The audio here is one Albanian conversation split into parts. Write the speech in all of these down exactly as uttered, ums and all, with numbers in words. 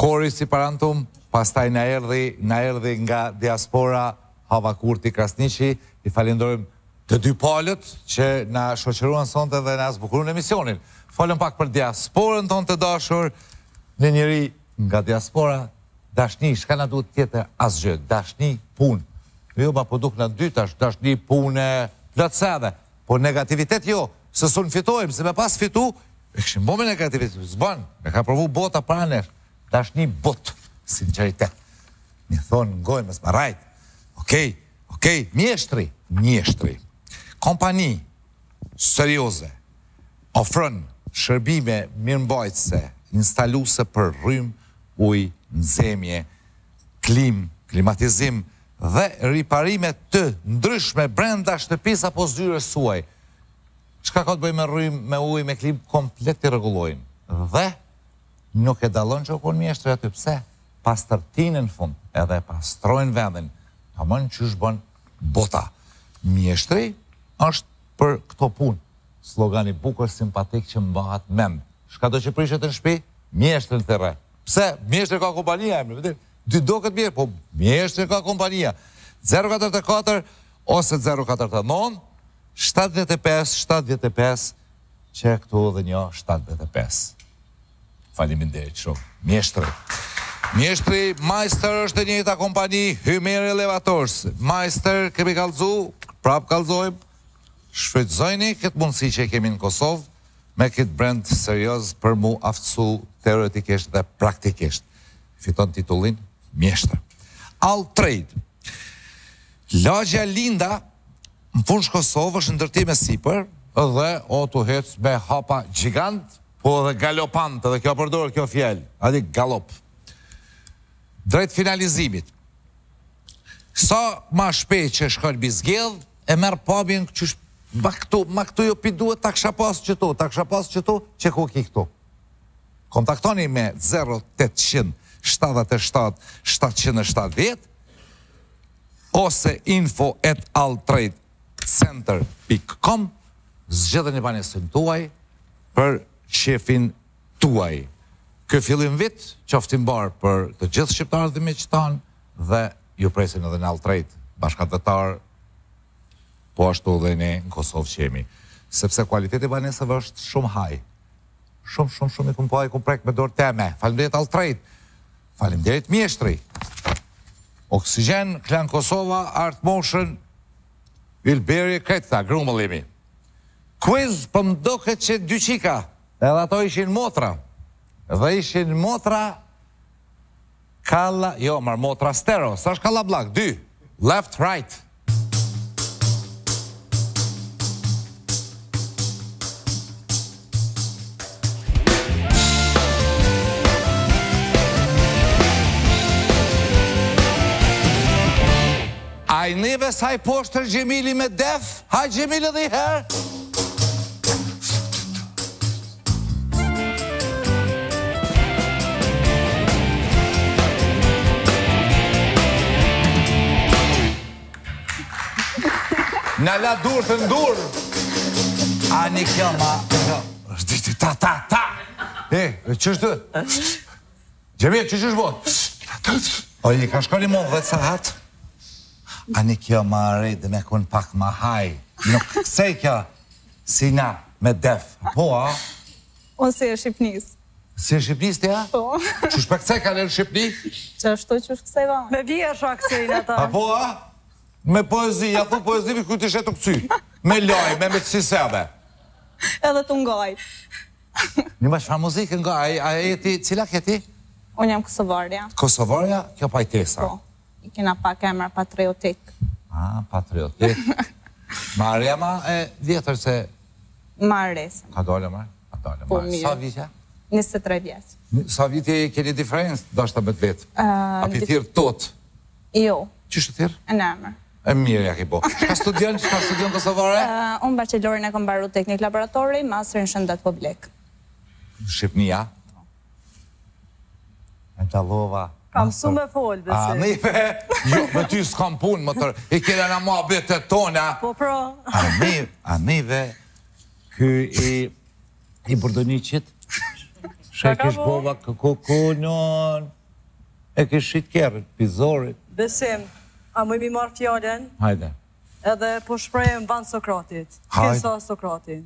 Kori si parantum, pastaj na erdhi, na erdhi nga diaspora Hava Kurti Krasniqi, i falenderojmë të dy palët që na shoqëruan sonte dhe na zbukuron emisionin. Falem pak për diasporën tonë të dashur, në njëri nga diaspora, dashni, shka na duhet tjetër asgjë, dashni punë. Jo, ma po duk në dy tash, dashni punë plotësave, po negativitet jo, se sun fitojmë, se me pas fitu, e këshim bo me negativitet, zban, me ka provu bota pranesh, dashni bot, sinceritet. Mi thonë, ngojnë, më smarajt, okej, okej, mjeshtri, mjeshtri, kompani serioze, ofrën shërbime mirëmbajtëse, instaluse për rrym, uj, nxemje, klim, klimatizim dhe riparime të ndryshme brenda shtëpis apo zyrës suaj. Çka ka të bëjë me rrym, me uj, me klim, komplet i rregullojnë. Dhe nuk e dallon që kon mjeshtri aty, pse? Pastërtinë në fund, edhe pastrojnë vendin, ta mënë që është bën bota. Mjeshtri është për këto punë. Slogani bukur, simpatik që mbahat mend. Shka do që prishet në shpi? Mjeshtri në thërre. Pse? Mjeshtri ka kompania, e më vëdir. Dy do këtë mirë, po mjeshtri ka kompania. zero katër katër ose zero katër nëntë, shtatëdhjetë e pesë, shtatëdhjetë e pesë, që këtu dhe një shtatëdhjetë e pesë. Faleminderit shumë. Mjeshtri. Mjeshtri, Majster është e njëjta kompani, Hymer Elevators. Majster, kemi kallëzu, prap kallëzojmë, shfrytëzojni këtë mundësi që kemi në Kosovë, me këtë brand serios për mu aftësu teoretikisht dhe praktikisht. Fiton titullin Mjeshtër. All Trade. Lagja Linda, në punsh Kosovë, është ndërtim e sipër, dhe o të hec me hapa gjigant, po dhe galopant, edhe kjo përdorë kjo fjell, adi galop. Drejt finalizimit. Sa ma shpejt që shkon bizgjedh, e merë pabjen që ma këtu, ma këtu jo pi duhet, ta kësha pas qëtu, ta kësha pas qëtu, që ku ki këtu. Kontaktoni me zero tetëqind shtatëdhjetë e shtatë shtatëqind e shtatëdhjetë ose info at alltradecenter dot com, zgjedheni banesën tuaj për shefin tuaj. Kë fillim vit, qoftim barë për të gjithë shqiptarët dhe miqtan dhe ju presin edhe në Alltrade, bashkëdhetar, po ashtu dhe ne në Kosovë që jemi. Sepse kualiteti banesëve është shumë haj. Shumë, shumë, shumë i kumpoj, kum prek me dorë teme. Faleminderit Alltrade. Faleminderit Mjeshtri. Oksigen, Klan Kosova, Art Motion, Ilberi, Kreta, grumëllimi. Quiz, për mdoke që dy qika, edhe ato ishin motra. Dhe ishin motra kalla, jo, mar motra stereo, sa është kalla blak, dy, left, right. A i neve saj poshtër Gjemili me def, haj Gjemili dhe i herë. Në la dur të ndur. A një kjo ma... Ta, ta, ta. E, që është të? Gjemi, që që është bot? O, i ka shkoni mon dhe të sahat. A një kjo ma rejtë me kun pak ma haj. Nuk kësej kjo si na me def. Po, a? O, si e Shqipnis. Si e Shqipnis të ja? Po. Që shpe kësej ka lërë Shqipni? Që është që është kësej va? Me vija shua kësejnë ata. A po, a? Me poezi, ja thu poezivi ku t'i shetë të këcy. Me loj, me me të sisebe. Edhe të ngaj. Një ma shfa muzikë ngaj, a e ti, cila këti? Unë jam Kosovarja. Kosovarja, kjo pajtesa. Po, i kena pak emra patriotik. A, patriotik. Marja ma e vjetër se... Marresën. Ka dole, ma? Ka dole, ma. Sa vitja? njëzet e tre vjetë. Sa vitje keni diferencë, do shta me të vetë? A pi thirë tot? Jo. Qështë të thirë? E në emër. E mirë, ja ki bo. Shka studion, shka studion Kosovare? Unë bachelorin e kom baru teknik laboratori, master në shëndet publik. Shqipnia? E talova. Kam su me folë, besi. A, nive, jo, me ty s'kam punë, më tërë, i kire në mua betet tona. Po, pro. A nive, ky i, i Burdoniqit, Shë e kish bova kukunon. E kish shit kjerët, pizorit. Besim, a më mi marë fjallën, Hajde. edhe po shprejëm van Sokratit. Hajde. Kesa Sokrati.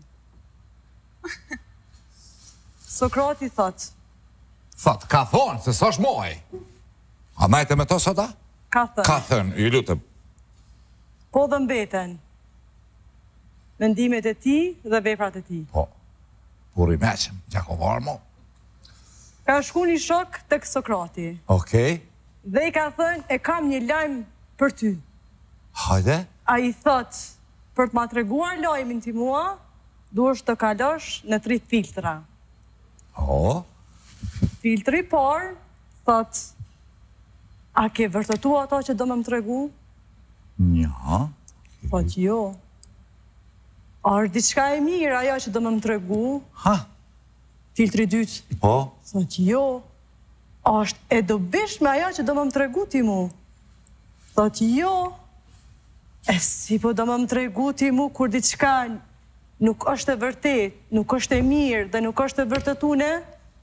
Sokrati thot, Thot, ka thonë, se s'osh moj. A majte me to sota? ka thënë, Ka thënë, i lutëm. po dhe mbeten, mendimet e ti dhe veprat e ti. Po, puri meqen, Gjakovar mo. Ka shku një shok tek Sokrati, Okej, dhe i ka thënë, e kam një lajm për ty. hajde. A i thot, për të ma treguar lajmin ti mua, duhesh të kalosh në tri filtra. O, Filtri par, thot, a ke vërtetu ato që do më më tregu? nja. Thot, jo. A është diçka e mirë ajo që do më më tregu? Ha, Filtri dytë, po, thot, jo. A është e dobishme ajo që do më më tregu ti mu? Thot, jo. E si po do më më tregu ti mu kur diçka nuk është e vërtet, nuk është e mirë dhe nuk është e vërtetune?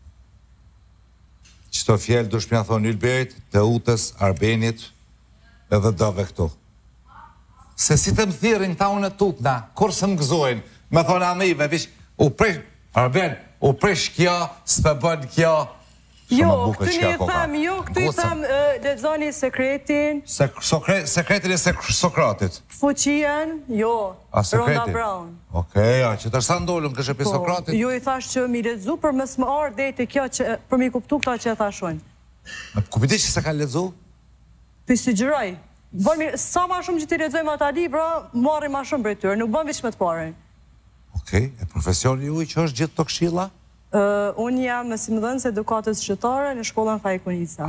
qëto fjellë dush mja thonë Ylberit, të utës, Arbenit, edhe dove këtu. Se si të më thirin ta unë e tutna, kur se më gëzojnë, me thonë amive, vish, u presh, Arben, u presh kjo, s'pe bën kjo. Jo, Shumë e bukur këtu çka një koka. tham, jo, këtu i Gocëm. tham, lexoni sekretin, Sek- sokre- Sekretin e sek- Sokratit. fuqien, jo, A, Ronda sekretin? Brown. Okej, a që të sa ndollëm kështë epi Po, Sokratit? jo i thash që mi lexu për mës më arë dejtë kjo që, për mi kuptu këta që e thashojnë. Kupiti që se ka ledzu? Për si gjëraj, bëmi, sa ma shumë që ti lexojmë ata libra, marrim ma shumë për tyre, nuk bën veç me të pare. Okej, e profesioni ju i që është gjithë të këshilla? Uh, unë jam mësimdhënës edukatës shqiptare në shkollën Fajkunisa.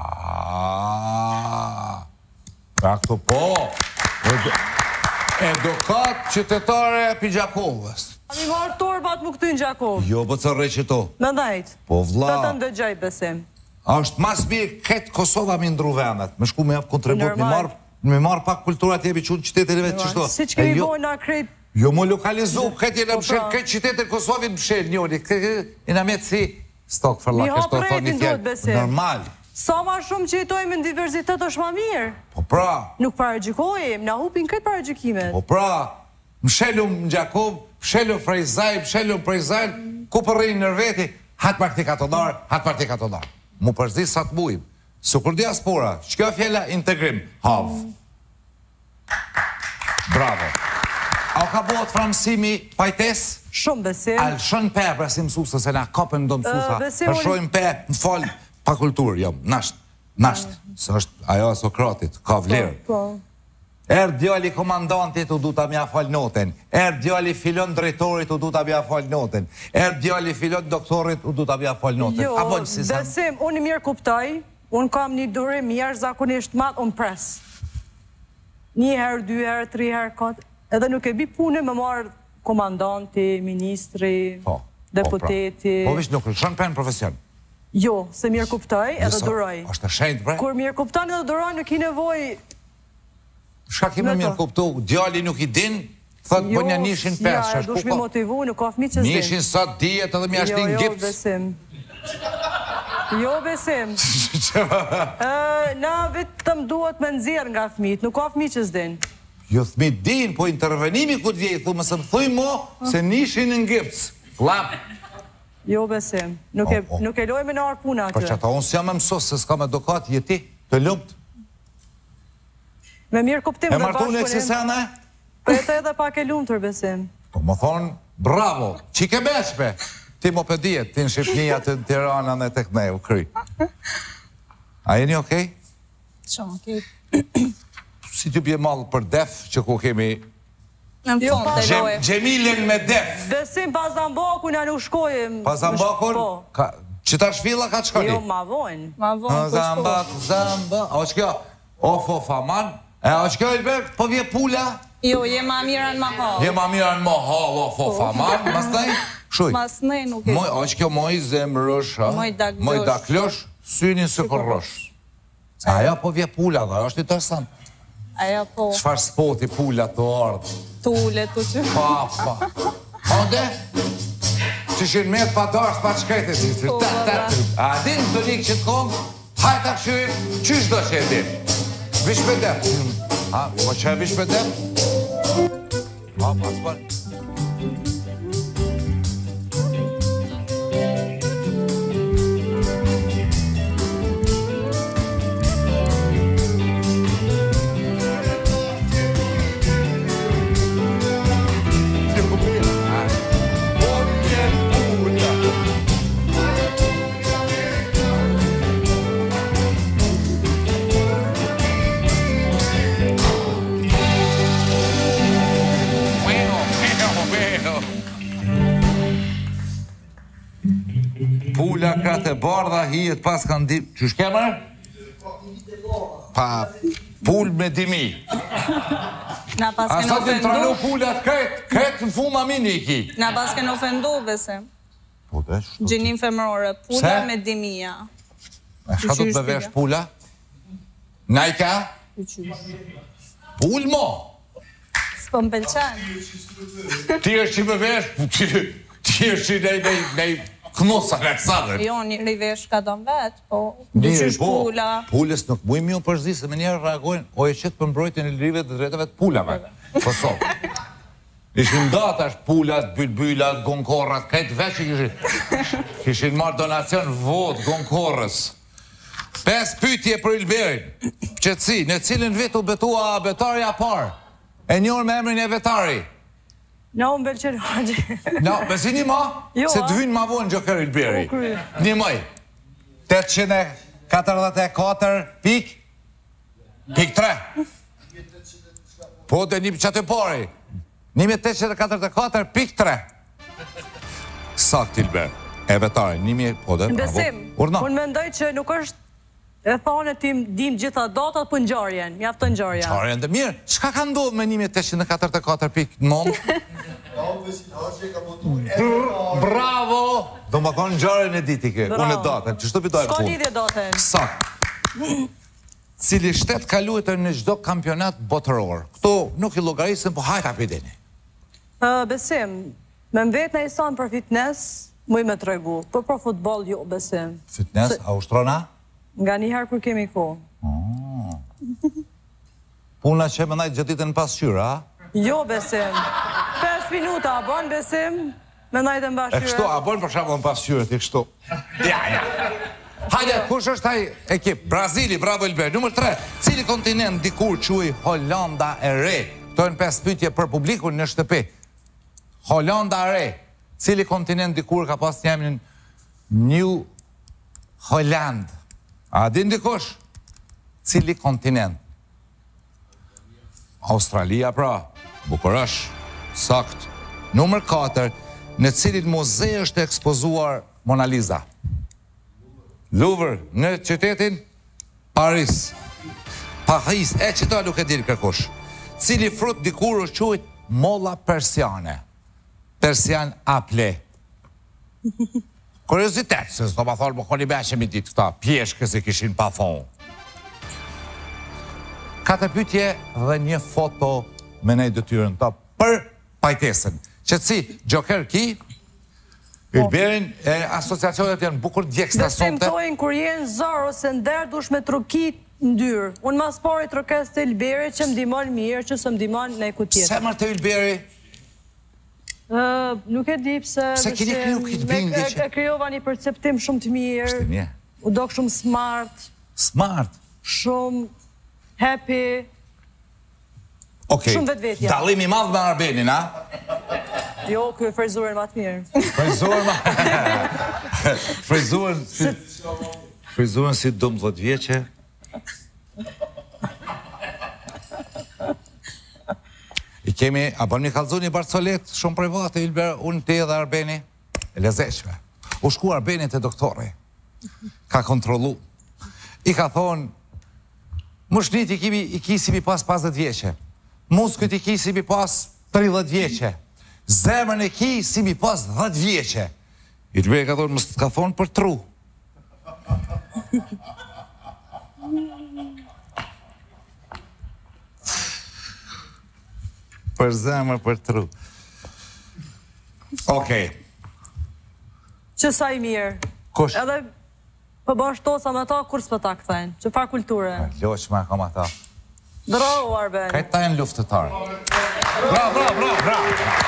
Ah, pra këtu po, edu- edukat qytetare e Pigjakovës. A mi marë torbat më këty në Gjakov, Jo, po të rrej që to. me dhejtë. Po Të të vlla, ndëgjaj besim. është mas mirë ketë Kosova mi ndru vendet. Me shku me jap kontribut, mi Normal. marë me marë pak kulturat jebi qunë qytetin e vetë qështu. Si që E kemi jo- bojnë na krejt, Jo më lokalizu, këtë jenë Po, mshel, pra. këtë qytetin Kosovit mshel njoni. I në metë si stok fërla, Mi hap kështë të rretin thonë një duhet, fjallë. besim. Normal. sa ma shumë që jetojmë në diversitet është ma mirë. Po pra, Nuk paragjykojmë, na hupin këtë paragjikimet. po pra, mshelum në Gjakov, mshelum Frejzaj, mshelum Frejzaj, ku për rrinë nër veti, hatë praktikatonarë, hatë praktikatonarë. Mu përzdi sa të bujmë. Su kur diaspora, që kjo fjella integrim, havë. Bravo. A ka bëhet framësimi pajtes? Shumë besim. Al shën pe, pra si mësusa, se na kapën do mësusa. Ë, besim, Për shojmë pe, më falë, pa kulturë, jo, nasht, nasht. Se është ajo e Sokratit, ka vlerë. Po. Er djali komandantit u du ta mja fal noten. Er djali filon drejtorit u du ta mja fal noten. Er djali filon doktorit u du ta mja fal noten. Jo, A bën si sa? besim, unë i mirë kuptoj, unë kam një durim jashtë zakonisht matë, unë pres. Një herë, dy herë, tri herë, katë, edhe nuk e bi punë me marë komandanti, ministri, Po, deputeti. Po, pra. Po vish nuk lëshon pen profesion. Jo, se mirë kuptoj edhe Nëse duroj. është e shenjtë bre. Kur mirë kupton edhe duroj, nuk i nevoj. Shka ki më Me mirë to. kuptu, djali nuk i din, thot Jo, bënja nishin pes, ja, shashku dush mi ko. motivu, nuk ka fmi që zdim. Nishin sa dijet edhe mja Jo, shtin jo, gips. besim. Jo, besim. Ë, na vetëm duhet me nxjerr nga fëmijët, nuk ka fëmijë që s'din. Jo thmi din, po intervenimi ku t'vjej, thu më se më thuj mo, se nishin në gips. Lap. Jo, besim. Nuk e, O, o. nuk e loj me në arë puna Për që aty. ata unë s'jam e mësos, se s'kam edukat, jeti, të lumt. Me mirë kuptim E dhe martu në bashkëpunim. eksisene? Po jetë edhe pak e lumtur, besim. Po më thonë, bravo, qike beshpe. Ti më pëdijet, ti në Shqipnia, të në Tirana dhe tek ne, u kry. A jeni okej? Shumë, okej. Si t'ju bje malë për def, që ku kemi Në Jo, fund të Gjem- lojë. Gjemilin me def. Besim pas Zambakun ja nuk shkojmë. Pa Zambakun, Po. ka- që ta shvilla ka të shkoni? Jo, ma vojnë. Ma vonë A, ku Zamba, shku. zamba, a është kjo? Of, of, aman. E a është kjo, Elber, po vje pula? Jo, je ma mira në ma hall. Je ma mira në mohall, of, of, aman. Mas taj, shuj. Mas ne nuk e... Moj, a është kjo moj zemrësh, ha? Moj daklosh. Moj daklosh, synin së kërrosh. Aja po vje pula, dhe është interesant. Aja po, Qfar spoti pula të ardhë? tule të që... Pa, pa. Ode? shqyshin met pa dash pa qkete. A din të likë që të kom, hajta këshyrim, qysh do që e din? Vish për def. A, po që e vish për def? A, pas për. Pula kratë e bardha, hijet pas kanë dim... Qysh kemër? Pa... Pull me dimi. Na pas A kënë sa të tranu ofendu... pullat kret, kret në fuma mini i ki. Na pas kënë ofendu, besim. Po dhe shtu. Gjinim femërore, pula me dimia. A shka do të bevesh pula? Najka? Pull mo! S'po më pëlqen. Ti është që bevesh, ti është që nej, nej, knosa në sadër. Jo, një rivesh ka don vetë, po... Njërë, Dyqysh po, pula... pulles nuk mujmë ju përshdi, se me njerë reagojnë, o e qëtë për mbrojtën e lirive dhe drejtave të pullave. Po so. Ishin datash pullat, bylbyllat, gonkorrat, këtë veç që kishin... Kishin marrë donacion vot, gonkorrës. Pes pytje për Ilberin. Qëtësi, në cilin vetë u betua betarja parë. E njërë me emrin e vetari. Në unë belqen haqë. No, me si një ma? Jo, Se a? të vynë ma vonë Gjoker Ilberi. Po, kry. Një maj. tetëqind e katërdhjetë e katër pik? Pik tre. Po, dhe një qatë e pari. një mijë tetëqind e katërdhjetë e katër pik tre. Sakt Ilber. E vetari, një mijë... Po, dhe, Në besim, Urna. unë mendoj që nuk është e thane tim dim gjitha datat për ngjarjen, mjaftë ngjarja. Qarjen dhe mirë, qka ka ndodhë me një mijë tetëqind e katërdhjetë e katër pik në mund? Bravo! Do më konë ngjarjen e diti ke, unë e datën, që shtu pitoj e Ska punë. lidhje datën. Sakt. Cili shtet ka luetër në çdo kampionat botëror. Këto nuk i llogarisën, po hajta pideni. Ë, Besim, me mvet në isan për fitness, muj me tregu, për për futbol jo, besim. Fitness, a ushtrona? Nga njëherë kur kemi ko. Puna që më najtë gjëtë ditën pasqyra, a? Jo, besim. pesë minuta, a bon, besim, me najtë E mbashkyre. kështu, a bojnë për shabon pasqyra, ti kështu. Ja, ja. Hajde, kush është taj ekip? Brazili, bravo Ilber. Numër tre, cili kontinent dikur quaj Holanda e Re? Këto e në pesë pyetje për publikun në shtëpi. Holanda e Re. Cili kontinent dikur ka pas një emrin New Holland? A din dikush? Cili kontinent? Australia pra, Bukurësh, sakt. Numër katër, në cilin muze është ekspozuar Mona Lisa? Louvre, në qytetin Paris. Paris, e qëta nuk e dirë kërkush. Cili frut dikur është quajt molla persiane? Persian aple. Kuriozitet, se s'do ma thonë më koni beqemi ditë këta, pjeshkë se kishin pa thonë. Ka të pytje dhe një foto me nej dëtyrën ta për pajtesën. Qëtësi, Gjoker ki, Ilberin e asociacionet janë bukur djeksta Besim sonte. tojnë kur jenë zërë ose ndërë dush me trukit në dyrë. Unë mas pari trukes të Ilberi që më dimon mirë, që së më dimon në e ku tjetë. Se mërë të Ilberi? Nuk e di pse... Pse keni kriju këtë bindje që... E kryova një perceptim shumë të mirë. Shtë një. U dok shumë smart. Smart. Shumë happy. Okej, Shumë vetvetja. dalimi madh me Arbenin, a? Jo, kjo e frizurën ma të mirë. Frizurën ma... Frizurën si... Frizurën si dëmbëdhjetë vjeqe. I kemi, a bën një kalzun një Barcolet, shumë private, Ilber, unë te dhe Arbeni, e lezeqme. U shku Arbeni të doktori, ka kontrolu. I ka thonë, mëshnit i, kimi, i kisi mi pas pesëdhjetë vjeqe, muskët i kisi mi pas tridhjetë vjeqe, zemrën e ki si mi pas dhjetë vjeqe. Ilber ka thonë, mështë ka thonë për tru. Për zemër, për tru. Okej. Që sa i mirë. Kush? Edhe për bën shtosa me ta, kur s'pë ta këthejnë. Që fa kulture. Loq me kam ata. Bravo, Arben. Kaj ta jenë luftëtarë. Bravo, bravo, bravo, bravo.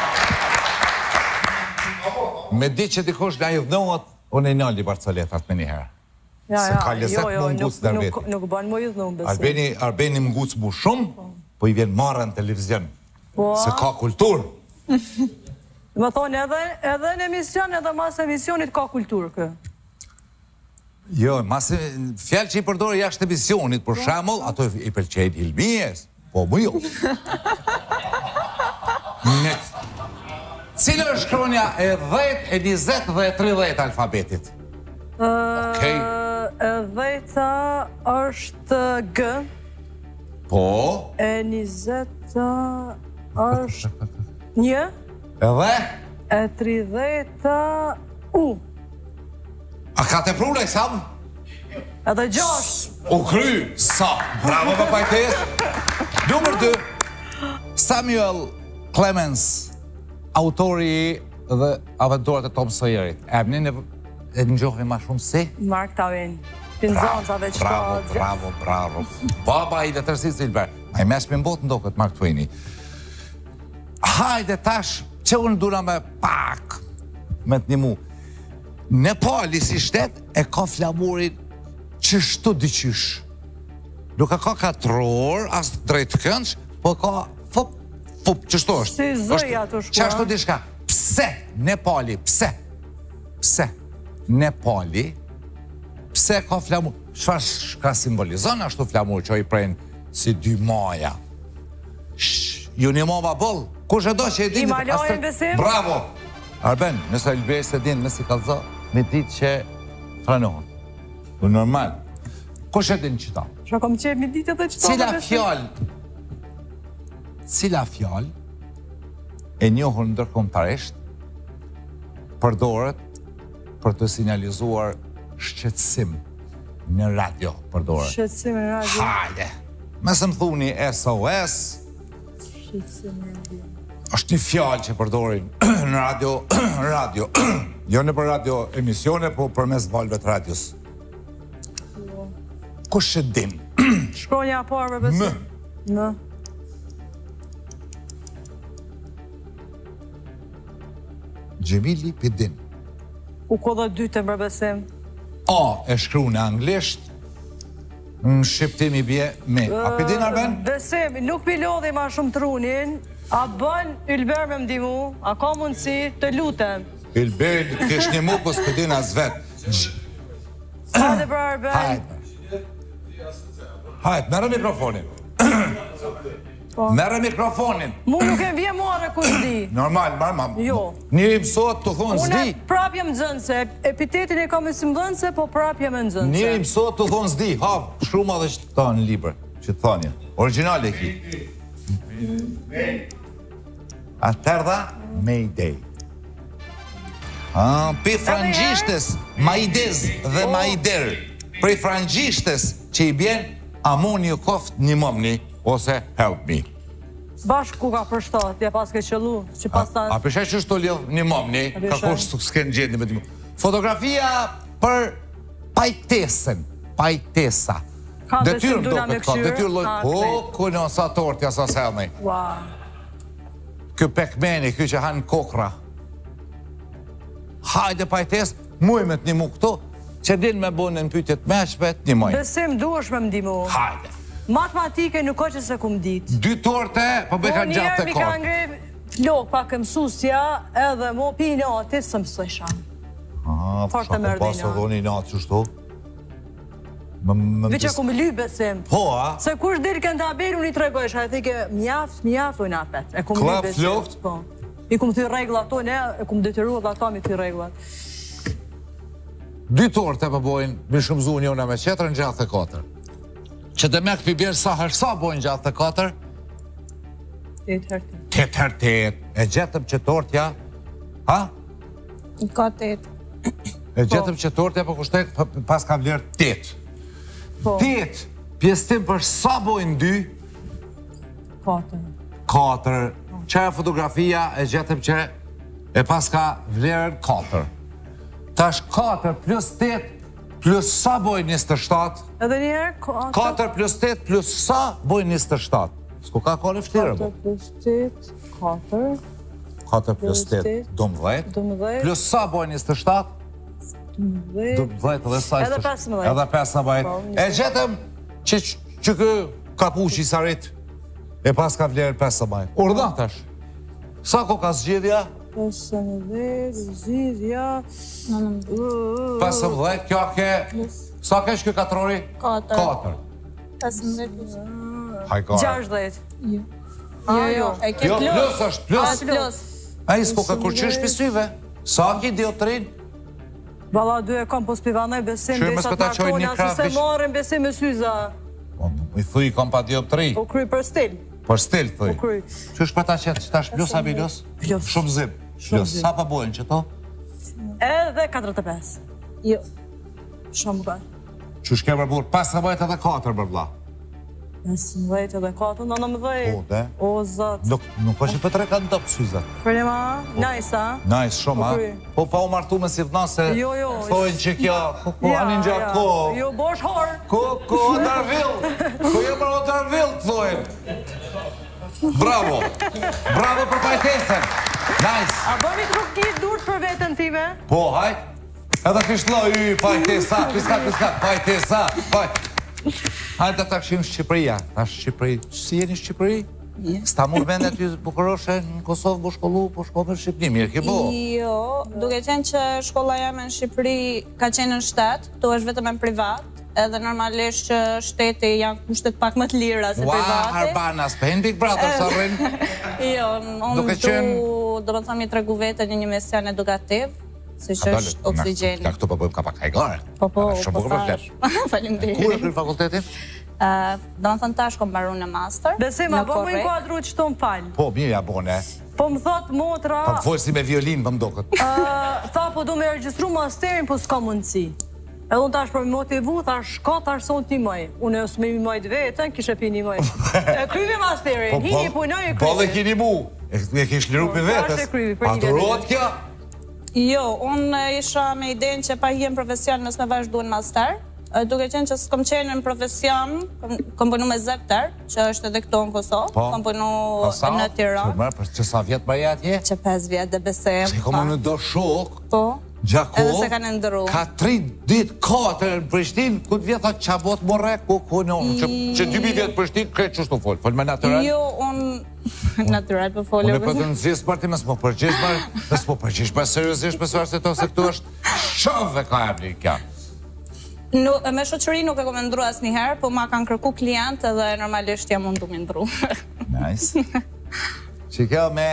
Me di që dikush nga i dhënohet, unë e nalli Barcoletat me njëherë. Ja, Se ja, ka leset jo, jo, më ngucë nuk- dhe nuk- veti. Nuk banë më i dhënë, besim. Albeni, Albeni më ngucë mu shumë, po i vjen marrë në televizion. Po. Se ka kulturë. Më thonë edhe, edhe në emision, edhe mas emisionit ka kulturë kë. Jo, masi fjalë që i përdore jashtë emisionit, për shembull, ato i pëlqejnë Ilmies, po mu jo. Në cilë është shkronja e dhjetë, e njëzet dhe e tridhjetë alfabetit? Okej. E dhejta është G, Po, e njëzeta është një, edhe, e tridheta U, a ka të prune, Sam? edhe gjash. U kry, sa, bravo për pajtes. Numër dy, Samuel Clemens, autori dhe aventurat e Tom Sawyerit. Emnin e, e në gjohën ma shumë si? Mark Twain, pinzonësave që Bravo, ka... bravo, bravo. Baba i letërsis Silber. A i mes me mbotë ndo këtë Mark Twaini. Hajde tash, që unë dura me pak, me të një mu. Nepali si shtet e ka flamurin qështu dyqysh. Nuk e ka katror, as drejt këndsh, po ka fup, fup, qështu është. Si zëja të shkua. Qashtu dishka. Pse Nepali, pse? Pse Nepali, pse ka flamur? Çfarë ka simbolizon ashtu flamur që i prejnë si dy maja? Shh, ju një mova boll, kush e do që e dini? Himalajen, besim? Bravo! Arben, nëse Elbej se din, nësi kalzo, me ditë që franohet. Po normal. Kush e din qëta? Që kom qep mi ditë dhe qëta? Cila fjallë, cila fjallë e njohur ndërkombëtarisht përdoret për të sinjalizuar shqetësim në radio përdoret. Shqetësim në radio. Hajde! Mesë më thuni S O S, Shqetësim në radio. është një fjallë që përdorin në radio, radio, jo në për radio emisione, po për mes valve të radios. Kush e din? Shkronja a parë, besim? Në. Gjemili Pidin. U kodha dyte më besim. A e shkru në anglisht, në shqiptimi bje me. A Pidin, Arben? Besim, nuk pi lodhi ma shumë trunin, a bën Ylber me mdimu, a ka mundësi të lutem. Ilber, kesh një mu, po s'pidin as vet. Hajde pra Arben. Hajde. Hajde, merë mikrofonin. Merë mikrofonin. Mu nuk e vje more ku s'di. Normal, marë, mam. Jo. Njëri mësot të thonë Unë zdi. prap jem nxënëse, epitetin e kam e si mdhënëse, po prap jem nxënëse. Njëri mësot të thonë zdi. Hav, shruma dhe që të thonë në liber. Që të thonja. Original e ki. Atërda, Mayday. Ah, pi frangjishtes, Majdez dhe Majder. Pri frangjishtes që i bjen, amoni u koft një mëmni, ose help me. Bashk ku ka përshtat, ja pas ke qëllu, që pas ta... A përshet që shto lidh një mëmni, A ka përshet? kush s'ken gjendje me t'imu. Fotografia për pajtesen, pajtesa. Ka Detyrë besim do duna me këtë ka, këshyrë, detyrë loj, ka po, klet. kuno sa tortja sa selni. Ua, Ky pekmeni, ky që hanë kokra. Hajde pajtes, muj me t'nimu këto, që din me bonë në pytjet meshpe, t'nimoj. besim duesh me mdimu. Hajde. Matematike nuk ka që se kum dit. Dy torte, po bëj ka gjatë njerë të mi ka korë. ngre lok pa këmsusja edhe mo pi natit së mësojsha. Ah, Fort shka e po merdina. pasë dhoni natë që shto. Më më Vi që dis- kum ly besim. Po, a? Se kush dirë kënë tabel, unë i tregojsh, a e thike mjaft, mjaft, unë apet. E kum ly Klap besim. flokt? Po. I kum thy regla to, ne, e kum detyruar dhe ata mi thy reglat. Dy torte po bojnë, mi shumëzu njëna me qetërën gjatë e katër. Që dhe me këpi bjerë sa hersa bojnë gjatë e katër, E të hertë. tet her tet, e gjetëm që tortja, ha? Ka tet. E gjetëm që tortja po kushtet pa- pas ka vlerë tet. Po, Tet, pjesëtim për sa bojnë dy, katër. katër, që e fotografia e gjetëm që e pas ka vlerën katër. Tash katër plus tetë plus sa bojnë njëzet e shtatë? Edhe njerë, katër plus tetë plus sa bojnë njëzet e shtatë? S'ku ka kone fështirë, bo? katër plus tetë, katër. katër plus tetë, dëmbëdhjetë. Plus sa bojnë njëzet e shtatë? dëmbëdhjetë edhe sa... Edhe pesëmbëdhjetë. Edhe pesëmbëdhjetë. E gjetëm që që kë kapuqi sarit e pas ka vlerë pesëmbëdhjetë. Urdha tash. Sa ko ka zgjedhja? pesëmbëdhjetë, zgjidhja... pesëmbëdhjetë, kjo ke... Sa kesh kjo katrori? Katër. Katër. pesëmbëdhjetë plus. Hajkara. gjashtëdhjetë. Jo, jo, e ke Jo, plus. plus është, plus. A, plus. A i s'po ka kurqysh pisyve. Sa ki diotrin? Balla dy e kam po s'pivanoj besim, Shërë, dhe mos sa këta qojnë një t'markona, krah si se vish. marrin besim e syza. I thuj kam pa dioptri. Po kry për stil. Për stil, thuj. Po kry. Që është për ta qenë, që tash plus a bilus? Plus. Shumë zim. Shumë Plus, zim. sa pa bojnë që to? Edhe katërdhjetë e pesë. Jo. Shumë bërë. Që shke përbur, pesëmbëdhjetë edhe katër bërbla. pesëmbëdhjetë edhe katër, nëntëmbëdhjetë. Po, de. O, zot. Nuk, nuk është që për tre kanë dopë syzat. Përnima, najsa. Nice, shumë, Po, ha? kry. Po, pa u martu me si vna se... Jo, jo. Thojnë që kja, ku, ku, anin gja, ko... Jo, bosh horë. Ko, ko, Otarvill! Ko jemër Otarvill, të thojnë. Bravo! Bravo për pajtesën! Nice! A bëmi të rukit durt për vetën time? Po, haj! Edhe kishlo, y, pajtesa, piska, piska, pajtesa, pajt... Hajde ta këshim Shqipëria, ta Shqipëri, si jeni Shqipëri? S'ta mund vende aty bukuroshe në Kosovë, bu shkollu, po shkove në Shqipëni, mirë ki bo? Jo, duke qenë që shkolla jame në Shqipëri ka qenë në shtet, tu është vetëm e privat, edhe normalisht që shteti janë kushtet pak më të lira se Ua, privati. Harbana, s'pen Big Brother, sa rrin? Jo, Duke unë du, qenë- do më thëmë i tregu vete një një mision edukativ, si që është oksigeni. Ja këtu po bëjmë ka pak hajgare. Po, po, Shumë po bukur për thash. flesh. Faleminderit. Kur e kryen fakultetin? Ë, do më thënë tash kom mbaru në master. Besim, a në po më Korrekt. inkuadru që të më falë. Po, mirë ja bone. Po më thot motra, Po më folë si me violin, më mdokët. ë, tha po du me regjistru masterin, po s'ka mundësi. Edhe unë tash për me motivu, thash, ka tash son t'i maj. Unë e s'me mi majt vetën, kishe pi një maj. E kryvi masterin, hini punoj e Po dhe kryvi. kini mu, e e kish liru për Po, vetës. tash e kryvi, për një Paturohet kja? Jo, unë isha me idenë që pa hjem profesion nësë me vazhdu në master, ë, duke qenë që s'kom qenë në profesion, kom, kom punu me Zepter, që është edhe këto në Kosovë, Po. kom punu Pa sa? në Tiranë, Që mërë, për që sa vjetë më atje? që pesë vjetë dhe besem. Se kom në do shok, Po, Gjako, edhe se kanë ndëru. ka tri dit katër në Prishtinë, ku të vjetë që bot more, ku ku në që që dy mi vjetë Prishtinë, krejtë qështu folë, folë me natural. Jo, unë natural për folio. Unë e për të nëzisë parti, mësë më përgjish parë, mësë më përgjish parë seriosisht, mësë varë se to, se këtu është shove ka ebli kja. Nu, me shoqëri nuk e kom ndru asë njëherë, po ma kanë kërku klient edhe normalisht jam mundu me ndru. Nice. Që kjo me,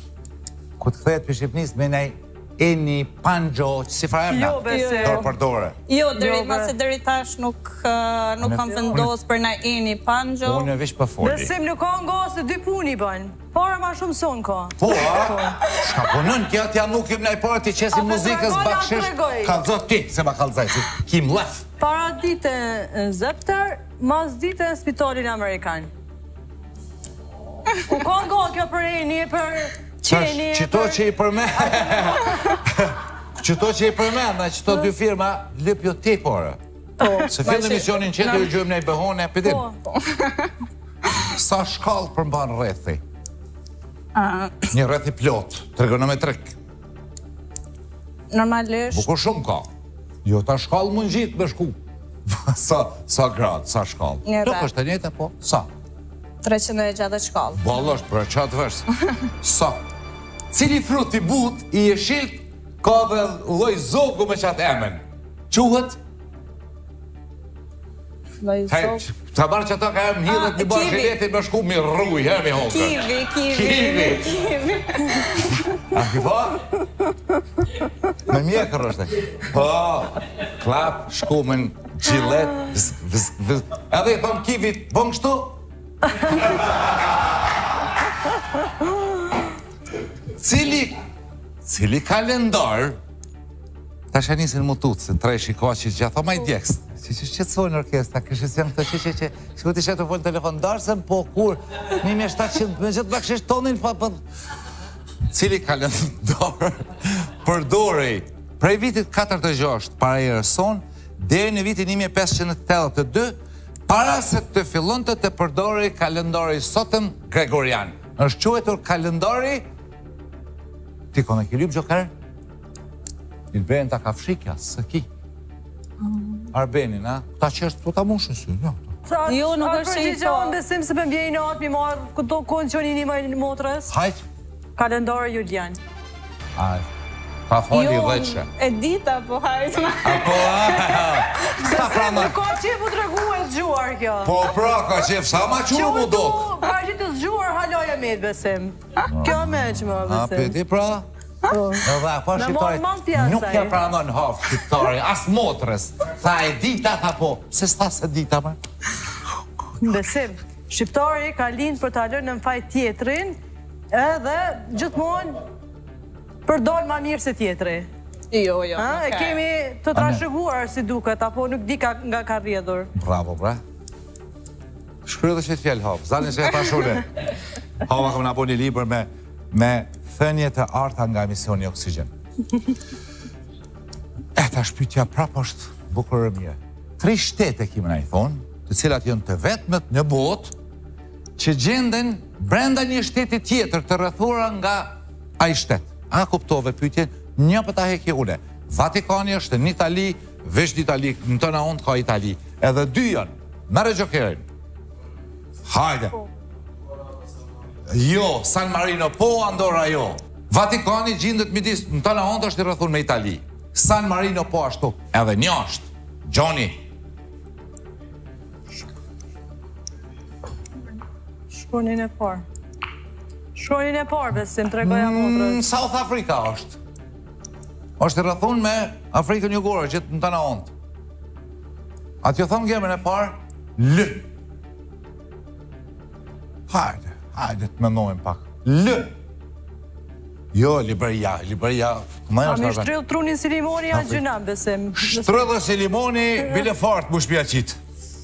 ku të këthet për Shqipnis, me nej Eni Pangjo, që si farë emna? Jo, besim. Dorë për dore. Jo, deri, Jo, mase bre. deri tash nuk, uh, nuk kam vendos për na Eni Pangjo. Unë e vish për foli. Besim nuk ka nga se dy puni banë. Para ma shumë son ka. Po, a? Shka punën, kja t'ja nuk im nej parë t'i qesim A, po muzikës tregoj, bakshish, a, tregoj. ka zot ti, se ma kalzaj, si kim lef. Para dite në Zepter, mas dite në spitalin Amerikan. U ka nga kjo për e një për qeni, Qito që i përmen, qito që i përmen, na qito dy firma, lip jo ti pore. Se fillë emisionin që të gjojmë nej behone, pëdim. Po, Sa shkallë përmban rrethi? Ah, Një rrethi plot, trigonometrik. normalisht, Bukur shumë ka. Jo, ta shkallë mund gjitë me shku. Sa, sa gradë, sa shkallë. Një Nuk rreth. është e njëjta, po, sa? treqind e gjatët shkallë. Ballë është për qatë vërës. Sa? Cili frut i but, i jeshilt, ka dhe lloj zogu me qatë emen. Quhet? Lloj Hej, zog. ta marrë që ta ka em hidhet Ah, një bërë kivi. zhiletin me shku mi rruj, her mi hongër. Kivi, kivi, Kivi. kivi. A ki po? Me mjekër është e. Po, klap, shkumen, gjilet, vz, vz, vz. Edhe i thonë kivit, bën kështu? Cili, cili kalendar, ta shë nisin mutucin, tre shikoqi që gjatë, ma i djekës. Që që shqetsoj në orkestra, kështë janë këtë që që që që këtë shetë të folë telefon darësën, po kur, një me shtatëqind, me gjithë bakshish tonin, pa, pa, cili kalendar përdori prej vitit katërdhjetë e gjashtë para erës sonë deri në vitin një mijë e pesëqind e tetëdhjetë e dy, para se të fillonte të përdori kalendari sotëm gregorian. Është quajtur kalendari ti kone ki lyp gjoker? Ilberin ta ka fshikja, së ki. Arbenin, a? Ta qështë të ta mushën sy, jo. Jo, nuk është që i to. Unë besim se për mbjej në atë mi marë këto konë që një një një motrës. Hajt. Kalendari Julian. Hajt. Ta fali dheqe. E dita, po hajt. Apo, sa pranë? Ka qef u të regu e zgjuar kjo. Po, pra, ka qef, sa ma quru mu do? Ka qef të zgjuar haloj e me të besim. Kjo me që më besim. A, peti, pra? Edhe, po, shqiptari, nuk ja pranon hafë shqiptari, as motrës. Tha e dita, tha po, se s'ta se dita, ma? Besim, shqiptari ka lind për të alën në faj tjetrin, edhe gjithmonë përdojnë ma mirë se tjetri. Jo, jo, E kemi të trashëguar si duket, apo nuk di nga ka rjedhur. Bravo, bra. Shkryë dhe që t'fjellë hapë, zalën që e ta shule. Hava kam nga bo një liber me thënje të arta nga emisioni Oksigen. E ta shpytja prap është bukurë mje. Tri shtete kime na i thonë, të cilat jënë të vetmet në botë, që gjenden brenda një shteti tjetër të rrethura nga ai shtet. A kuptove pyetjen? Një për ta hekje une. Vatikani është në Itali, veç në Itali, në tëna onë ka Itali. Edhe dy janë. Merre gjokerin. Hajde. Jo, San Marino po, Andorra jo. Vatikani gjendet midis, në tëna onë është i rrethur me Itali. San Marino po ashtu. Edhe një është. Gjoni. Shkonin e parë. Shkonin e parë, besim, të regoja motrës. South Africa është. është i rrethun me Afrikën Jugore, gjithë në tëna ondë. A t'jo thonë gemën e parë, lë. Hajde, hajde të mendojmë pak. Lë. Jo, Liberia, Liberia... A mi shtrydhë trunin si limoni, a gjynam, besim. Shtrydhë si limoni, bile fart, mu shpja qitë.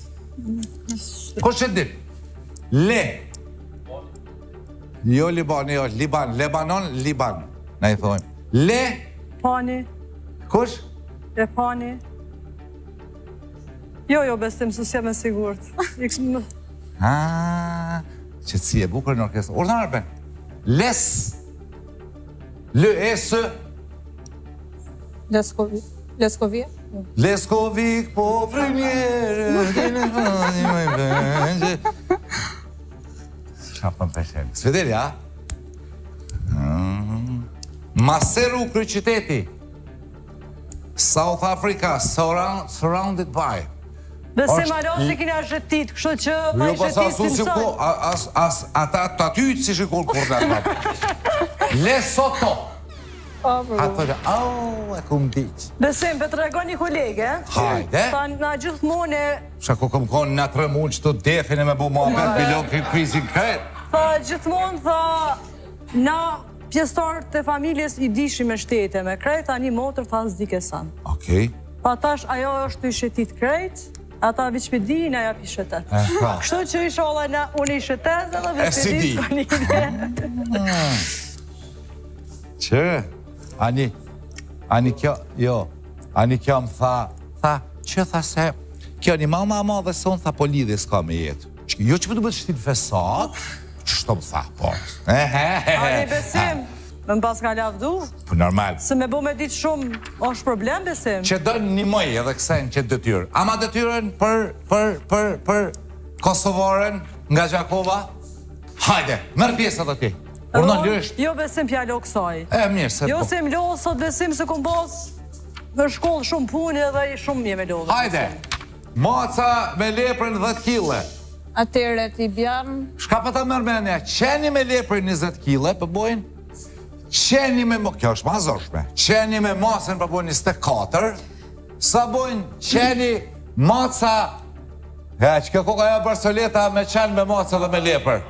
Ko që dit? Le. Jo Liban, jo, Liban, Lebanon, Liban, na i thojmë. Le. Pani. Kush? Le pani. Jo, jo, besim, së s'jam e sigurt. Ah, që si e bukur në orkestrë. Urna arben. Les. Le, e, së. Leskovik. Leskovik? Leskovik, po fremjerë. Shapën peshen. Svederi, a? Maseru kry qyteti. South Africa, surrounded by. Besim alo se kina zhëtit, kështu që pa i zhëtit si mësot. Ata të aty si shikon kur në atë. Lesotho. Atë dhe, au, e kum ditë. Besim, për të regon një kolege. Hajde. Ta nga gjithmonë e... Qa ku këm konë nga tre mund që të defin e me bu mohabet bilon këtë krizin kretë. Tha gjithmonë, tha, na pjestarët të familjes i dishi me shtete me krejt, a një motër tha s'dike san. Okej. Pa tash, ajo është të i shetit krejt, ata viqpedin, aja pi shetet. Kështu që isha ola na, unë i shetet, edhe viqpedin s'ka një ide. Që, ani, ani kjo, jo, ani kjo më tha, tha, që tha se, kjo një ma ma ma dhe son, tha, po lidhe s'ka me jetë. Jo që përdu bëtë shtit fesat, që shto më tha, po. Ani besim, më në pas ka lavdu. Po normal. Se me bo me ditë shumë, është problem besim. Që dënë një mëj edhe kësajnë që dëtyrë. Ama dëtyrën për, për, për, për Kosovaren nga Gjakova? Hajde, mërë pjesët ati. Urno lësht. Jo besim pjallo kësaj. E, mirë se po. Jo se më lo, sot besim se kom bas në shkollë shumë punë edhe shumë një me lo. Hajde, maca me leprën dhjetë kile. Atyre t'i bjam. Shka pa ta mërmenja, qeni me leprën njëzet kile, përbojnë? Qeni me, kjo është ma zoshme, qeni me masën përbojnë njëzet e katër, sa bojnë qeni maca, ja, që kjo koka ja bërsoleta me qenë me maca dhe me leprë.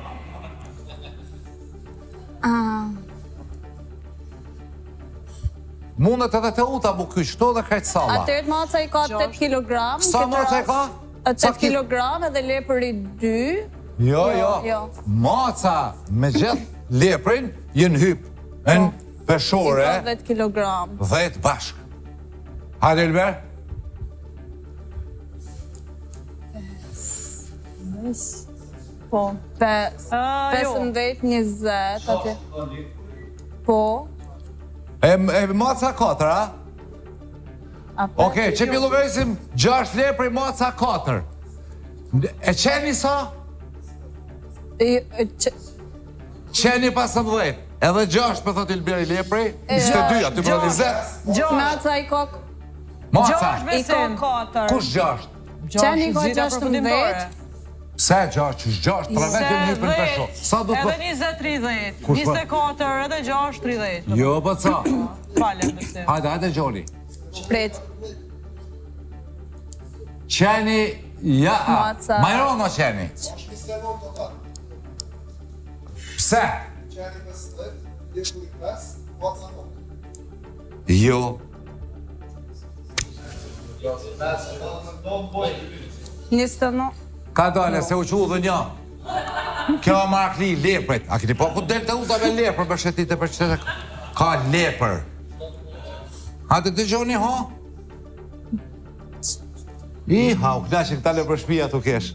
Mundet edhe të uta bu kyqto dhe krejtë salla. Atërt maca i ka tetë kilogram. Sa maca i ka? tetë kilogram edhe lepëri dy. Jo, jo. Maca me gjithë lepërin jenë hypë në peshore. I ka dhjetë kilogram. dhjetë bashkë. Hajde, Elber. Po. pesëmbëdhjetë, njëzet, atje. Po. E moca katër, a? Oke, që pilluvesim gjasht lepri moca katër. E qeni sa? Qeni pasëmbëdhjetë. Edhe gjasht për thot Ilberi lepri, njëzet e dy, aty për njëzet. Maca i kok. Maca. I kok katër. Kush gjasht? Qeni i kok gjashtëmbëdhjetë. Pse gjasht, qysh gjasht, pra vetë një për të shumë. Sa du të... Edhe njëzet tridhjetë, njëzet e katër, edhe gjasht tridhjetë. Jo, për ca. Falem, besim. Hajde, hajde, Gjoni. Pret. Qeni, ja, Maca. Majrono qeni. Pse? Jo. Njëzet të në... Ka dale, se u që dhe një. Kjo e marakli, lepret. A kini po ku del të uta me lepër për shetit e për qëtet e... Ka lepër. Hajde të gjoni, ha? I, ha, u knaqin këta lepër shpia të kesh.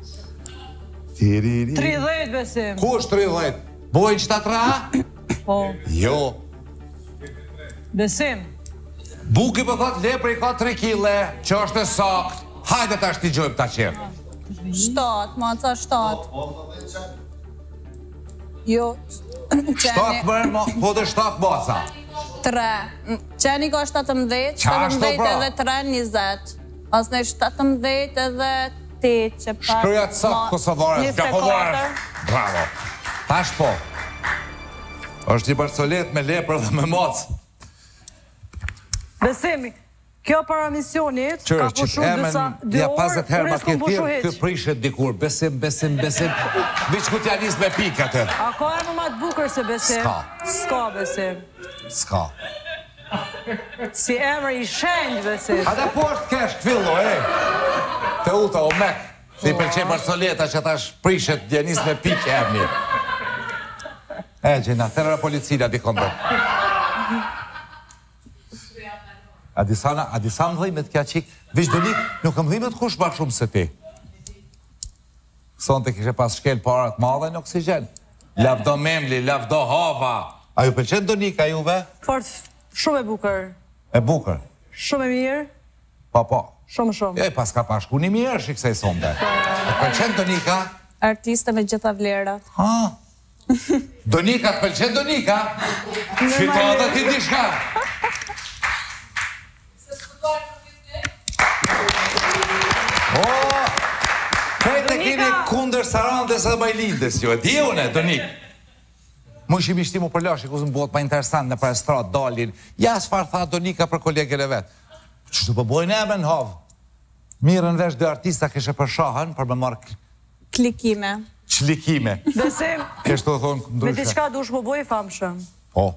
tridhjetë, besim. Kush tridhjetë? Bojnë qëta tra? Po. Jo. Besim. Buki për thot lepri ka tri kile, që është e sakt. Hajde ta shti gjojmë ta qenë. Shtatë, maca shtatë. Jo, Shtatë mërë, po dhe shtatë baca. tre. Qeni ka shtatëmbëdhjetë, shtatëmbëdhjetë edhe tre, njëzet. Asne shtatëmbëdhjetë edhe ti që pak... Shkruja të sakë Kosovarës, Gakovarës. Bravo. Tash po. është një barcolet me lepër dhe me mocë. Besemi, kjo para misionit ka pushu dësa dy orë, unë e s'kom pushu heq. Kë prishet dikur, besim, besim, besim. Viç ku t'ja nis me pik atë. A ka e më ma të bukër se besim? Ska. Ska besim. Ska. Si emër i shenjë besim. A dhe po është kesh këfillo, e? Te uta o mek. Si përqe barcoleta që tash prishet t'ja nis me pik e emni. E, gjena, terra policina di kondër. A disana, a disa më dhimet kja qik, vish do nik, nuk më dhimet kush bak shumë se ti. Son të kishe pas shkel parat madhe në oksigen. Lavdo memli, lavdo hava. A ju përqen do nik, a juve? Fort, shumë e bukër. E bukër? Shumë e mirë. Pa, pa. Shumë, shumë. E, pas ka pashku një mirë shikse i sonde. E përqen do nika? Artiste me gjitha vlerat. Ha? Do nika, të përqen do nika? Fito dhe ti di shka. O, kajtë e kini kunder Sarandes dhe Bajlindes, jo, e di une, Donik. Mu ishim ishti mu përlashi, ku zë më bëhet pa interesant në për estrat, dalin. Ja, s'far tha Donika për kolegën e vetë. Qështu për bojnë e me në havë. Mirën vesh dhe artista kështë për shahën, për me marrë... Klikime. Qlikime. Besim, Kështë të thonë me ndryshe. diçka dush më boj famshëm. Po.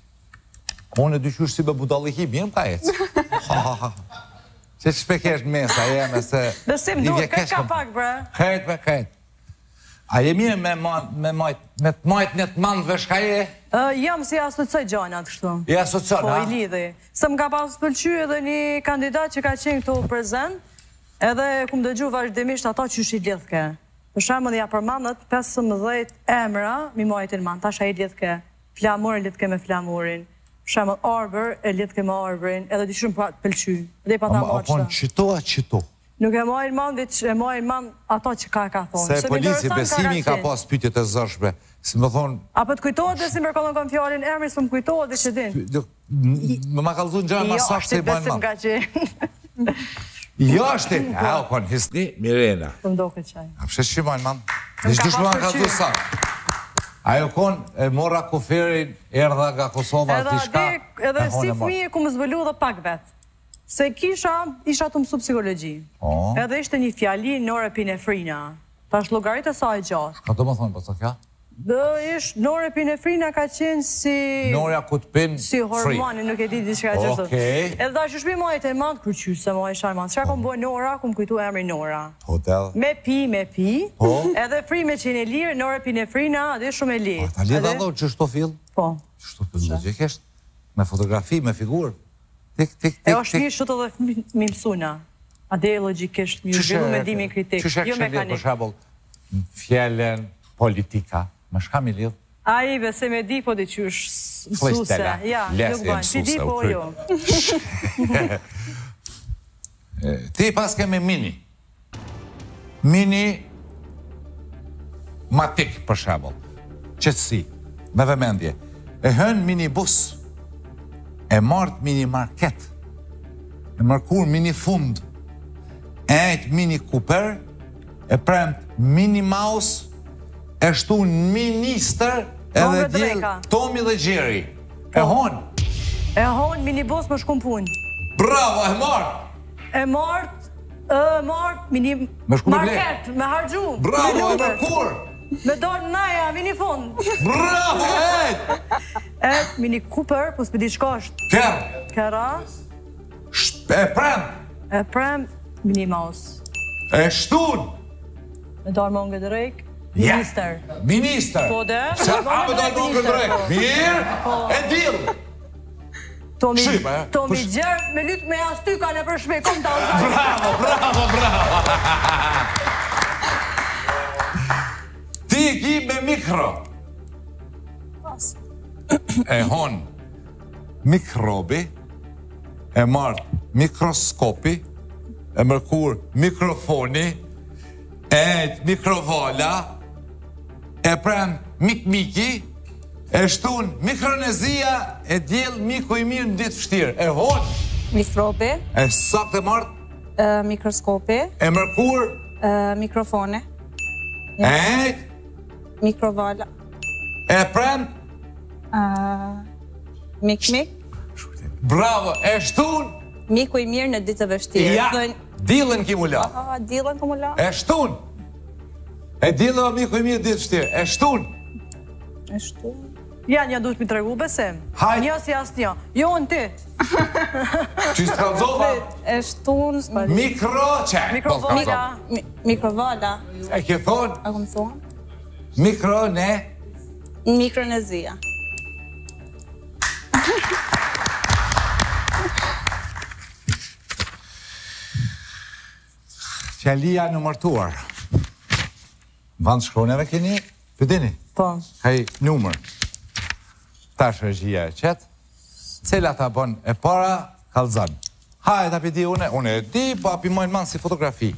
Unë e dyqysh si be budallihi, mirë më ka ecë. Ha, ha, ha. Që që shpekesh në mesa, jeme se... Besim, duhet, këtë ka pak, bre. Kajt, bre, kajt. A je mirë me të majt një të mandëve shka je? Jam si asocoj gjanat, kështu. I asocion, Po, ha? i lidhi. Se më ka pas pëlqy edhe një kandidat që ka qenë këtu prezent, edhe ku më dëgju vazhdimisht ata që shi lidhke. Për shembull ja përmandet pesëmbëdhjetë emra mi majtin man, tash ai lidhke. Flamur e lidhke me flamurin. Për shembull Arbër e lidhke me Arbërin, edhe dyshim pa pëlqy. Dhe pa ta marrë. Apon qito a qito? Nuk e marrin man, veç e marrin man ata që ka ka thonë. Se polici besimi ka pas pyetjet e zërshme. Si më thonë... A po të kujtohet dhe si më kollon kom fjalën emri, s'm kujtohet dhe që din. Më ma kallëzun gjëra ma saktë se i bajnë besim ma. ka qenë. Jo është ti. A, o kon, hisni, Mirena. Të ndoke qaj. A pëse që bajnë man? Dhe që dushme ma kallëzu saktë. Ajo kon, e mora kuferin, erdha nga Kosova, Edhe t'i shka. adi, edhe si fëmije ku më zbëllu dhe pak vetë. Se kisha, isha të mësu psikologji. Edhe ishte një fjali norepinefrina. Ta është logarit e sa e gjatë. Ka të më thonë, përsa kja? Dhe ishtë norepinefrina ka qenë si... Norja ku të pinë Si hormoni, nuk e di di që ka gjithë. Okej. Edhe da shëshmi majtë e mandë, kërqy se majtë shaj mandë. Qa kom bojë Nora, kom kujtu emri Nora. Hotel. Me pi, me pi. Po. Edhe fri me qenë e lirë, norepinefrina, dhe shumë e lirë. Ta lidha do që shto fill? Po. Që shto fill dhe që keshtë? Me fotografi, me figurë? Tik, tik, E tik, është mirë shumë edhe mi mësuna. Ade logikisht, mi zhvillu me dimin kritik, jo mekanik. Për shembull, fjellen politika, më shka mi lidh? A i bese me di, po di qysh mësuse. Ja, nuk banë, ti di, po jo. Ti pas kemi mini. Mini matik, për shembull. Qetësi, me vëmendje. E hën minibus, e mart mini market, e mërkur mini fund, e ejt mini Cooper, e premt mini mouse, e shtu në minister, edhe djelë Tomi dhe Gjeri. E hon. E hon, minibus më shkum pun. Bravo, e mart. E mart, e mart, mini market, me hargju. Bravo, e mërkur. Me dorë naja, mini fund. Bravo, ejt. E, mini Cooper, po s'pedi shkosht. Kërë. Kera. E prem. E prem, mini mouse. E shtun. Me dorë më ngë drejk. Minister. Minister. Po dhe. Se a me dorë më ngë drejk. Mirë, e dilë. Tomi, Tomi Gjerë, me lytë me asty ka në përshme, kom të alzaj. Bravo, bravo, bravo. Ti ki me mikro. Pas. E hon mikrobi, e martë mikroskopi, e mërkur mikrofoni, e ejtë mikrovala, e prem mik-miki, e shtun mikronezia, e djel miku i mirë në ditë fështirë. E hon. Mikrobi. E sakt e martë. Mikroskopi. E mërkur. Mikrofone. E ejtë. Mikrovala. E prem. Mik-mik. Bravo, e shtun. Miku i mirë në ditë të vështirë. Ja, dilën ki mu la. Ah, dilën ku mu la. E shtun. E dilën o miku i mirë ditë fështirë. E shtun. E shtun. Ja, një duhet mi të regu, besem. Hajt. Një si asë një. Jo, në ti. Që së kalzova? E shtun. Mikro, që? Mikrovala. Mikrovala. E ke thonë? A këmë thonë? Mikro, ne? Mikronezia. Qalia në mërtuar. Vandë shkroneve keni? Pëdini? Po. Kaj numër. Tash regjia e qetë. Cela ta bon e para, kalzan. Ha, e ta pidi une, une e di, po api mojnë manë si fotografi.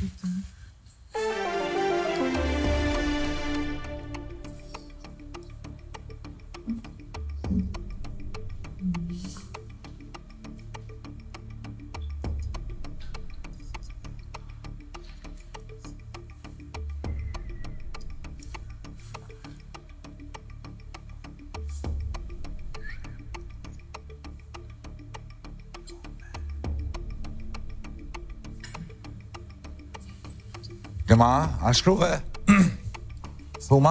Këma, a shkruve? Thuma?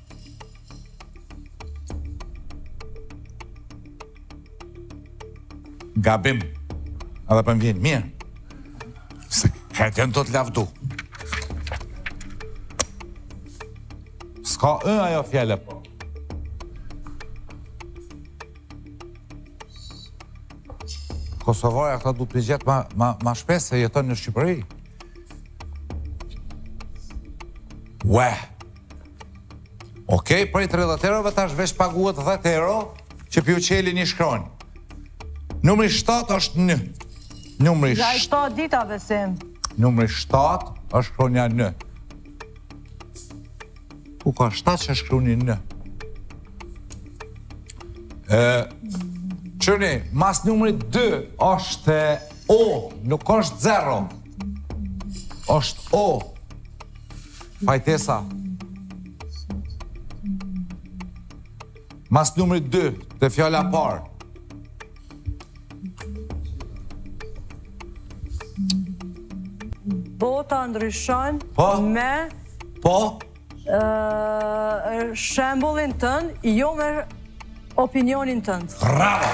Gabim. Edhe për më vjenë, mirë. Se ka të në të të lavdu. Ska ë ajo fjelle, po. Kosovarja këta du të përgjetë ma, ma, ma shpesë se jeton në Shqipëri. Ue. Okej, për i tridhjetë eurove tash veç paguat dhjetë euro që pju qeli një shkron. Numri shtatë është në. Numri Ja i shtatë dita besim. Numri shtatë është shkronja në. Ku ka shtatë që shkroni në? Qërni, mas numri dy është O, nuk është zero. është O. Pajtesa. Mas numri dy, të fjalla parë. Bota ndryshon Po? me Po? ë, shembullin tënd, jo me opinionin tënd. Bravo!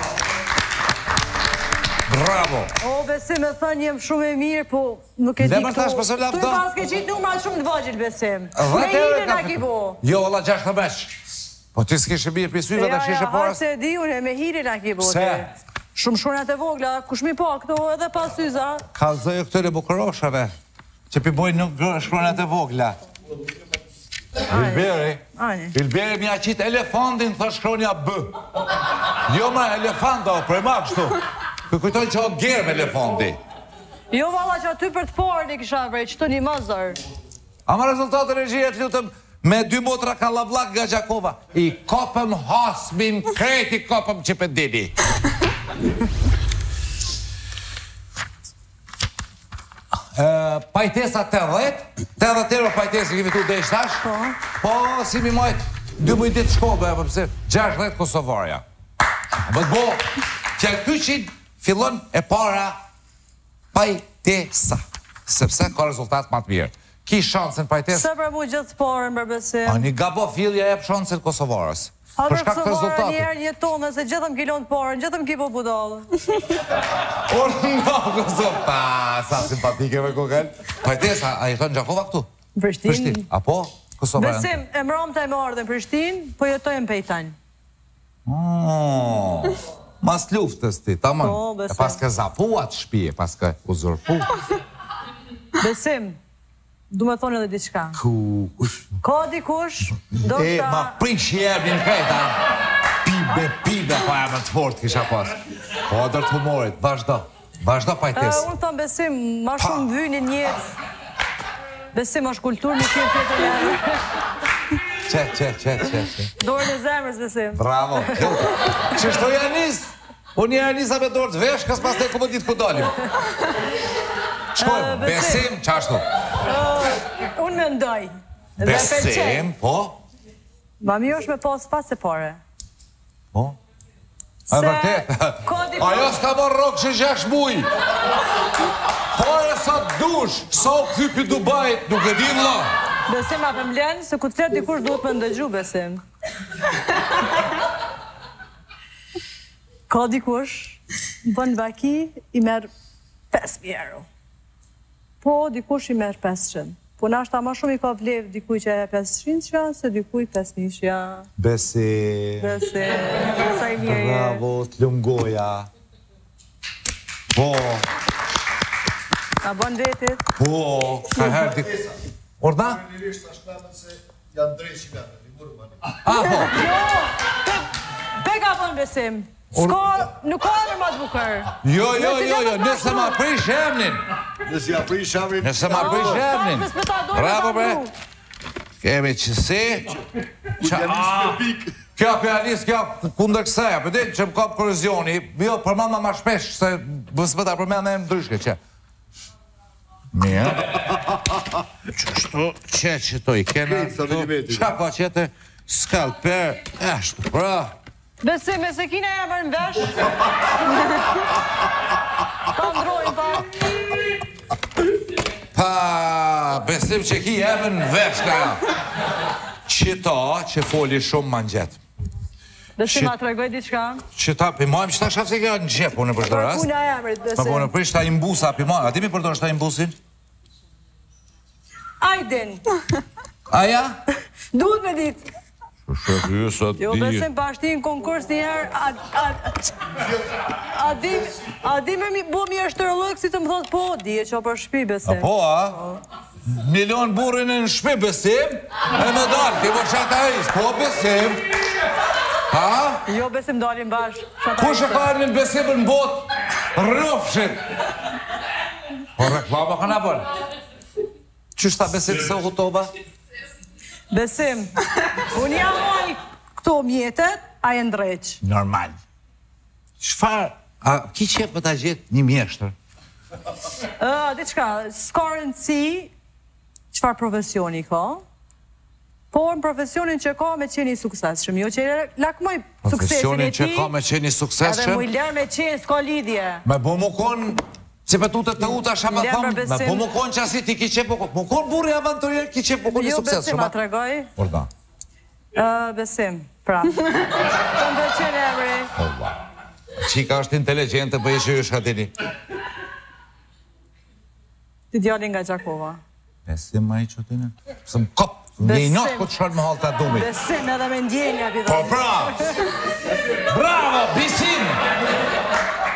Bravo! O, besim e thënë jem shumë e mirë, po nuk e di Dhe këtu. më thash përse lafto? Tu i pas ke qitë numrat shumë të vajgjil, besim. Me dhjetë euro hiri ka na ki bo. Jo, valla gjashtë të besh. Po ti s'kishe mirë për syve dhe Ja, shishe ja, para. hajtë se di une, me hiri na ki bo. Pse? Shumë shkronjat e vogla, kush mi pa këto edhe pas syza. Kalzoj këtëre bukuroshave, që pi bojnë nuk shkronjat e vogla. Vilberi, Vilberi mja qitë elefantin, thë shkronja B. Jo ma elefanta, o prema kështu. Për kujtojnë që o gerë me elefanti. Jo valla që aty për të parë një kisha vrej, që të një mazër. Ama rezultatë regjijet lutëm me dy motra kalavlak nga Gjakova. I kopëm hasmin kreti, kopëm që për dini. Pajtesa të dhejt, të dhejt euro pajtesi kemi tu dhe ishtash, po si mi majtë dy mujtë ditë shkodë, e përpëse gjasht dhejt Kosovarja. Bëtë bo, që kyqin fillon e para pajtesa, sepse ka rezultat më të mirë. Ki shansën pajtesa? Se për mu gjithë parën, bërbesim. A një gabo fillja e për shansën Kosovarës. A për Kosovarë njerë jeton dhe se gjithëm kilon të parën, gjithëm ki po budalë. Orë nga Kosovë, pa, sa simpatike me kukën. Pajtesa, a jeton në Gjakova këtu? Prishtin. A po? Kosovë? Besim, e mram të e më ardhe në Prishtin, po jetojnë pejtan. Mas luftës ti, ta mën. Po, besim. E pas ke zapuat shpije, pas ke uzurpu. Besim, du me thonë edhe diçka. Ku, kush? Ka dikush, do E, shta... ma prish jebë një krejta. Pibe, pibe, pa e më të fort kisha pas. Po, dërë të humorit, vazhdo. Vazhdo pajtes. Unë thëmë besim, ma shumë vynin jetë. Besim, është kultur një kjetë të njërë. Qe, qe, qe, qe, qe. Dorën e zemrës, besim. Bravo. Qështo janis? Unë janisa me dorë të vesh, kas pas të e ku më ditë ku dolim. Shkojmë, besim, qashtu? Unë me ndoj. Besim, po? Ma mi është me pas pas e pare. Po? A e vërtet? Ajo s'ka më rokë që gjash muj. Pare sa dush, sa u këthypi Dubajt, nuk e di vla. Besim, a për mlenë, se ku të fletë dikush duhet me ndëgju, besim. Ka dikush, në bënë vaki, i merë pesë mijë euro. Po, dikush i merë pesëqind. Po, nashta ma shumë i ka vlevë dikuj që e pesëqind qa, se dikuj pesë mijë qa. Besim. Besim, sa i mirë je. Bravo, të lumgoja. Po. A bon vetit? Po, ka herë dik... Orda? Kërënirisht është shkëmën se janë drejtë që vetë, i mërë mani. A, po. Jo, pe ka bon besim. Ska, nuk ka në ma të bukër. Jo, jo, jo, jo, nëse ma prish emnin. Nëse ja prish emnin. Nëse ma prish emnin. Bravo, bre. Kemi qësi. Kjo pianist, kjo kundër kësaj, për ditë që më kapë korrozioni, jo, përmend ma ma shpesh, se bësë pëta përmend e më ndryshke që. Mirë. Qështu, që që to i kena, qa ka qëtë, skalper, eshtu, pra. Besim, e se kina e mërë në vesh. Pa ndrojnë, pa. Pa, besim që ki e mërë në vesh, ka. Qëta që foli shumë ma në gjetë. Besim, a të regoj diqka? Qëta, pëjmojmë qëta shafë se kja në gjepë, unë për të rast. Puna e mërët, besim. Pa punë për shta imbusa, pëjmojmë. A ti mi përdojnë shta imbusin? Ajdin. Aja? Duhet me ditë. Shëfë ju sot Jo, besim, pa ashti në konkurs njëherë, a di me bo mi është rëllëk, si të më thotë po, di e që për shpi, besim. A po, a? Milion burin e në shpi, besim? E me dalë, ti më qatë a isë, po, besim? Ha? Jo, besim, dalim bashkë. Kush e ka në besim në botë? Rëfshin. Po, reklama ka në bërë. Qështë ta besim se u hutova? Besim, unë jam oj këto mjetet, a e ndreq. Normal. Shfar, a ki qep më ta gjithë një mjeshtër? Diqka, s'ka rëndësi qëfar profesioni ka, por në profesionin që ka me qeni sukseshëm, jo që lakmoj suksesin e ti, Profesionin që ka me qeni sukseshëm? edhe mu i lërë me qenë, s'ka lidhje. Me bo më konë, si për tutët të uta shama thomë, me bo më konë që asi ti ki qep më konë, më konë burri avanturier, ki qep më konë një sukses. Jo, besim, a të regoj? Orda. Besim, pra. Të më qenë emri. Qika është inteligente, për ishe ju shkatini. Ti djallin nga Gjakova. Besim ma i qëtine? Së më kopë, një i njotë këtë shërë më halë të adumi. Besim edhe me ndjenja, Po, bravo! Bravo, besim!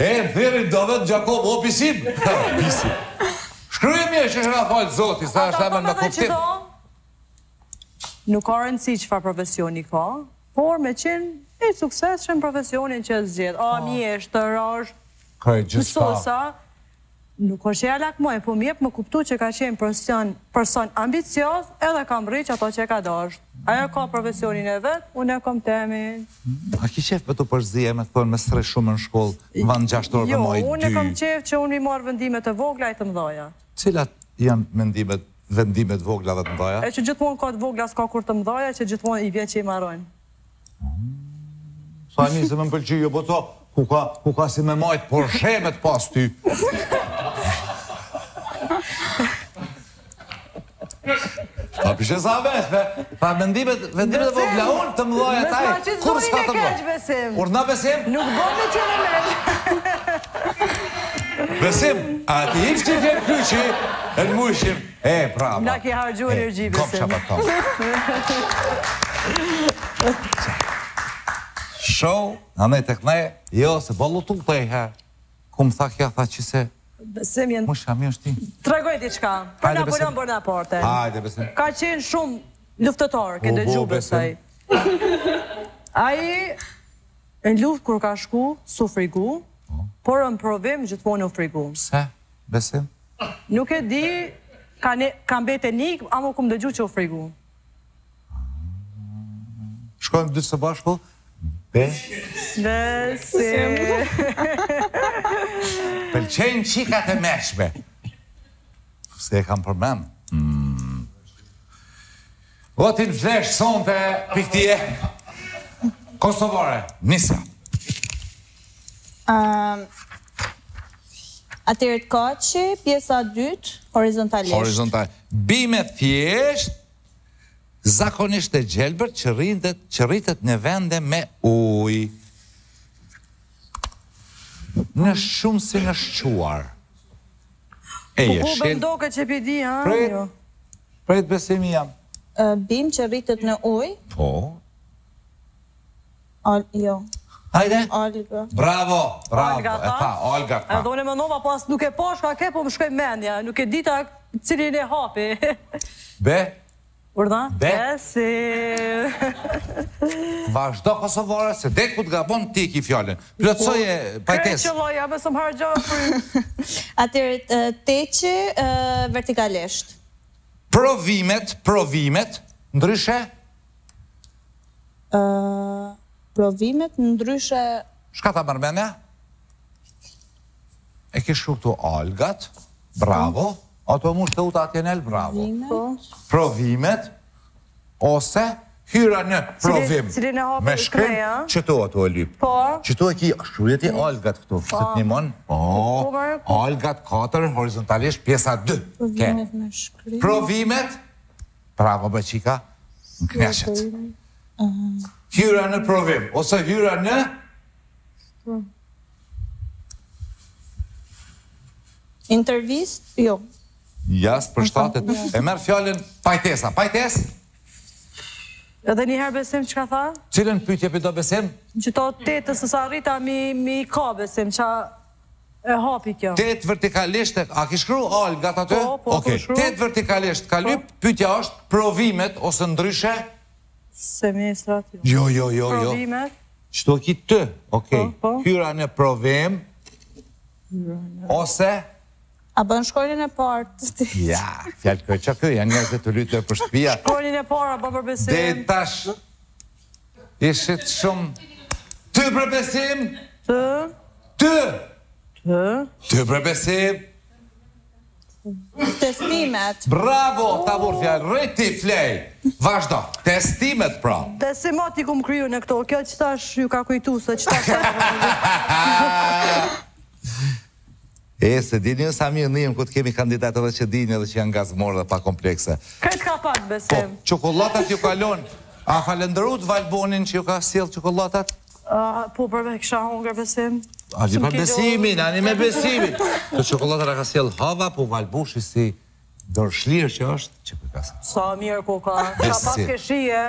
E, më thirin do vetë Gjakob, o pisim. Pisim. Shkryje mirë që shra falë zoti, sa është amen me kuptim. Nuk ka rëndësi që fa profesioni ka, por me qenë i suksesshëm profesionin që zgjedh. A, mjeshtër, është mësosa, nuk është e lakmoj, po mjep më kuptu që ka qenë person ambicios edhe kam rriq ato që ka dasht. Ajo ka profesionin e vetë, unë e kom temin. A ki qef për të përzije me thonë me stres shumë në shkollë, në vanë gjashtorë dhe mojë dy? Jo, unë e kom qef që unë i marë vendimet e vogla e të mdoja. Cilat janë mendimet, vendimet vogla dhe të mdoja? E që gjithmonë ka të vogla s'ka kur të mdoja, që gjithmonë i vjen që i marojnë. Sa një se me më pëlqy, jo po to, ku ka si me majtë por shemet pas ty. Pa pishe sa vesme, pa vendimet e vogla unë të mdoja taj, kur s'ka të mdoja? Kur na besim? Nuk bon me qene me. Besim, a ti ish që fjerë kyqi, e në mushim, e prava. Na ki hargju energji, besim. Kom shabat tom. Show, anej të kënej, jo, se ballu tu të e her. Ku më tha kja, tha që se... Besim jenë... Musha, mi është ti. Tregoj t'i qka. Përna përna përna porte. Hajde, besim. Ka qenë shumë luftetarë, këndë gju besaj. Aji, në luft kur ka shku, su frigu, por në provim gjithmonë u frigu. Pse, besim? Nuk e di, ka mbete nik, ama ku më dëgju që u frigu. Shkojmë dy së bashku? Be? Besim. Pëlqenjë qikat e meshme. Se e kam përmen. O ti në flesh son të piktije. Kosovare, nisa. Atyret kaci, pjesa dytë, horizontalisht. Horizontalisht. Bime thjesht, zakonisht e gjelbër që rritet në vende me uj. Në shumë si në shquar. E Po je ku shil... bëndoke që pidi, ha? Prejt, prejt besimi jam. Bim që rritet në uj. Po. Jo. Hajde. Olga. Bravo, bravo. Olga E tha, Olga tha. Edhe unë e më nova pas nuk e po shka ke, po më shkoj mendja. Nuk e dita cilin e hapi. Be? Urda? Be? Besim. Vazhdo Kosovare, se dek ku të gabon ti ki fjallin. Plotësoje pajtes. Kërë që loja, besëm hargjo. Atyret teqi vertikalisht. Provimet, provimet, ndryshe? Provimet, ndryshe... Shka ta mërmenja? E kishë këtu algat, bravo. Ato mund të uta atjenel, bravo. Provimet, ose hyra në provim. Cilin e hape me të shkrim, kreja? qëto ato e lyp. Po. Qëto e ki, shrujet i algat këtu. Se të njëmon, po, algat katër, horizontalisht, pjesa dy. Provimet me shkrim. Provimet, bravo me qika, në knashet. Hyra në provim, ose hyra në... Intervist, jo. Jasë për shtatet. E merë fjallin pajtesa. Pajtes? Edhe njëherë besim që ka tha? Cilën pytje për do besim? Që to tetës së sa rrita mi ka besim, që e hapi kjo. Tet vertikalisht, a ki shkru algat aty? Po, po, po shkru. Tet vertikalisht, ka lyp, pytja është provimet ose ndryshe? Semestrat, jo. Jo, jo, jo, jo. Provimet. Qëto ki të, okej. Po, po. Hyra në provim, ose... A bën shkollin e partë. Ja, fjallë këj që këj, janë njërë të lytë për shtëpia. Shkollin e para, bë për besim. Dhe tash, ishit shumë... Ty për besim? Të? Ty! Të? Ty për besim? Testimet. Bravo, ta burë fjallë, rriti flej. Vazhdo, testimet pra. Testimat i ku më kryu në këto, kjo që tash ju ka kujtu se që tash... E, se dini sa mirë njëm këtë kemi kandidatë edhe që dini edhe që janë gazmorë dhe pa komplekse. Këtë ka pak Po, besim. qokolatat ju kalon, a falenderut Valbonin që ju ka sjell qokolatat? Po, përve kësha hongër besim. A li për besimin, a një me besimin. Të qokolatat a ka sjell Hava, po Valbushi si dorëshlirë që është, që për kasë. Sa mirë ku ka, ka pas keshije.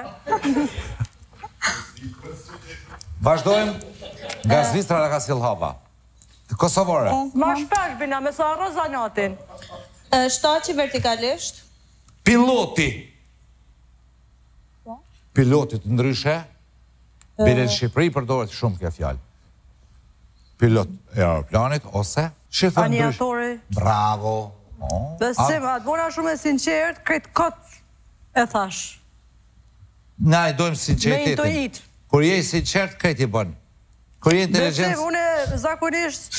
Vazhdojmë, Gazvistra a ka sjell Hava. Kosovare. Ma shpesh bina me sa rozanatin. Ë, Shtaci vertikalisht. Piloti. Pilotit ndryshe, bile në Shqipëri përdoret shumë kjo fjalë. Pilot e aeroplanit, ose shifën ndryshe. Aniatori. Bravo. Besim, atë bona shumë e sinqert, kretë kot e thash. Na i dojmë Me sinceritetin. intuit. Kur je i sinqert, krejt i bën. Kur je Besim, inteligencë, une zakonisht,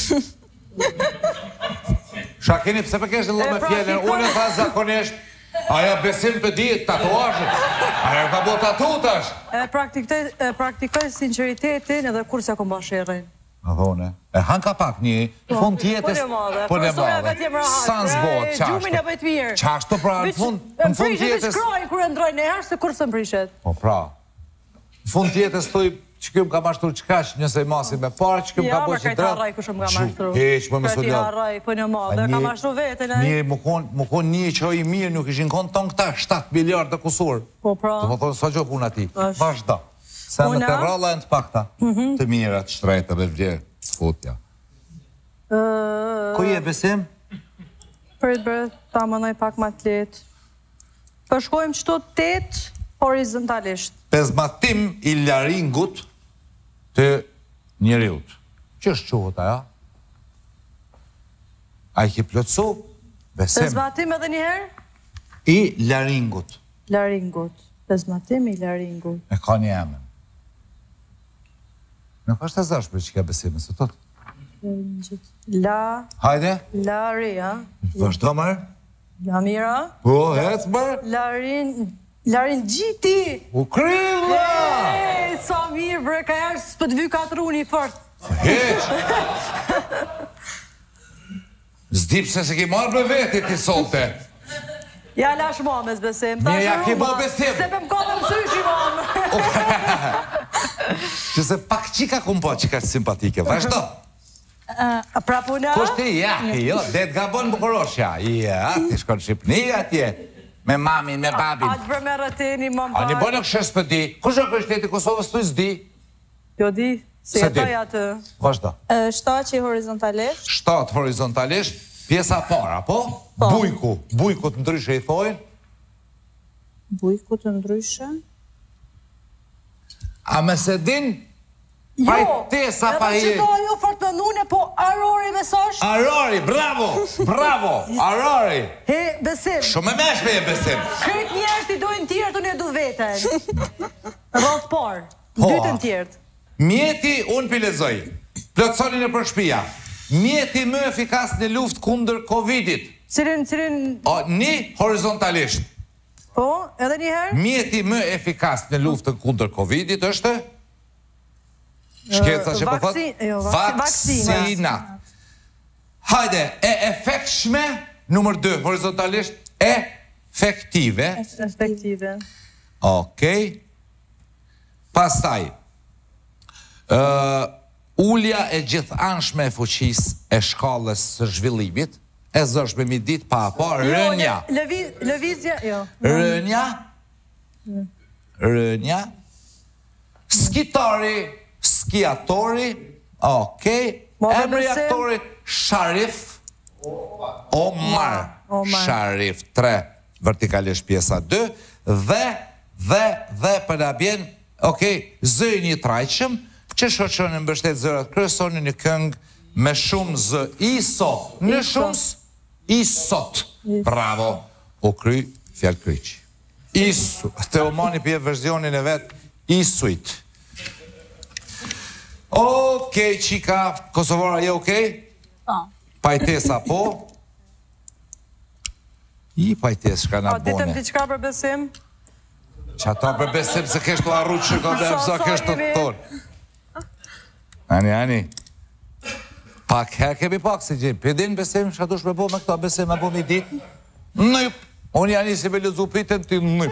sha keni pse për kesh në lëme E, pra, fjellën, fikon. unë e tha zakonisht, aja besim për di tatuazhët, aja ka bo tatutash. e praktikoj, e praktikoj sinceritetin edhe kur se kom bashkërin. A thone, e hanka pak një fund tjetës, Po në madhe, po në profesoria madhe, vetëm rahat. sa nëzbot, E, Gjumin e qashtu. bëjt mirë. Qashtu pra, në fund, në fund Më tjetës, shkrojnë kur e ndrojnë e herë se kur së më prishet. po pra, në fund tjetës thuj, që kjo më ka mashtru që kash, njëse i masi me parë, që kjo më ka Ja, boj më që krejt drejt. harraj ku shumë ka mashtru. Heq, më më së Krejt ljallë. harraj, po në madhe, ka mashtru vetën e. Mirë, më konë më kon një që i mirë nuk ishin konë tonë këta shtatë miliard të kusur. Po pra. Të më thonë, sa gjo puna ti? Është. Vazhda. Se në Puna? të rralla e në të pakta, të mira, të shtrejta, me vlerë, futja. Ë, Ku je besim? Për të bërë, ta mënoj pak ma të letë. Përshkojmë qëto tet horizontalisht. Pezmatim i laringut të njeriut. Që është quhët aja? A i ki plotësu? Besim. Pezmatim edhe njëherë? I laringut. Laringut. Pezmatim i laringut. E ka një emën. Nuk është e zashme që ka besimin, se tot. La, Hajde, la ria, vazhdo mërë. la mira, Po, hecë mërë. larin, larin gjiti. U krylla! Ej, sa mirë, bre, ka jarë së për të vy katër uni fort. Heq! Zdi pse se ki marrë me veti ti solte. Ja, lash mames besim. Mirë, ja ki bo besim. Se për më ka të mësysh i mamë. Që se pak qika kum po qika simpatike. Vazhdo. Pra puna? Kush ti, ja, jo, det gabon Bukuroshja. Ja, ti shkon Shqipni atje. Me mamin, me babin. Atë për me rëteni, më më A një bënë kështë për di. Kush është shteti Kosovës të zdi? Jo di, se Se di. jetoj atë. Vazhdo. Ë, Shtaci horizontalisht. Shtatë horizontalisht, pjesa para, po? Po. Bujku. Bujku të ndryshe i thojnë. Bujku të ndryshe. A me se din, Jo, pajtesa pa edhe i... që do ajo fort me nune, po arori me sash. Arori, bravo, bravo, arori. He, besim. Shumë e meshme e besim. Kret njerës ti dojnë tjertë, unë e du veten. Rroth parë. Po, Dytën tjertë. Mjeti, unë pilezoj, plotësoni në përshpia. Mjeti më efikas në luft kundër Covidit. Cilin, cilin, O, një horizontalisht. po, edhe njëherë? Mjeti më efikas në luftën kundër Covidit është? Shkeca që po thot? vaksin- jo, vaksin- vaksina. Vaksinat. Hajde, e efektshme, numër dy, horizontalisht, efektive. Perspektive. Okej. Pastaj, ë, ulja e gjithanshme e fuqisë e shkallës së zhvillimit, e zëshme mi dit pa pa, rënja. Jo, lëvi- lëvizja, jo. Rënja, rënja, skitari, skiatori, okej, Ma dhe emri besim. aktorit Sharif, Omar, Omar. Sharif, tre, vertikalisht pjesa dy, dhe, dhe, dhe për da bjen, okej, zëj një trajqëm, që shoqën në mbështet zërat kryesore në një këngë me shumë zë, iso, në Iso. shumë s- isot, bravo, u kry, fjallë kryqi. Isu, Teomani pje versionin e vetë, isuit. Okej, qika, Kosovara je okej? Po. Pajtesa po? I pajtes shka na A ditëm bone. diçka për besim? Që ata për besim se kesh të arru që ka dhe Sa- pësa sa kesh të kemi? tonë. Ani, ani. Pak her kemi pak si gjimë. Pëdin besim, që atush me bo me këta besim, me bo mi dit. Nëjp. Unë janë si me lëzu pritën, ty nëjp.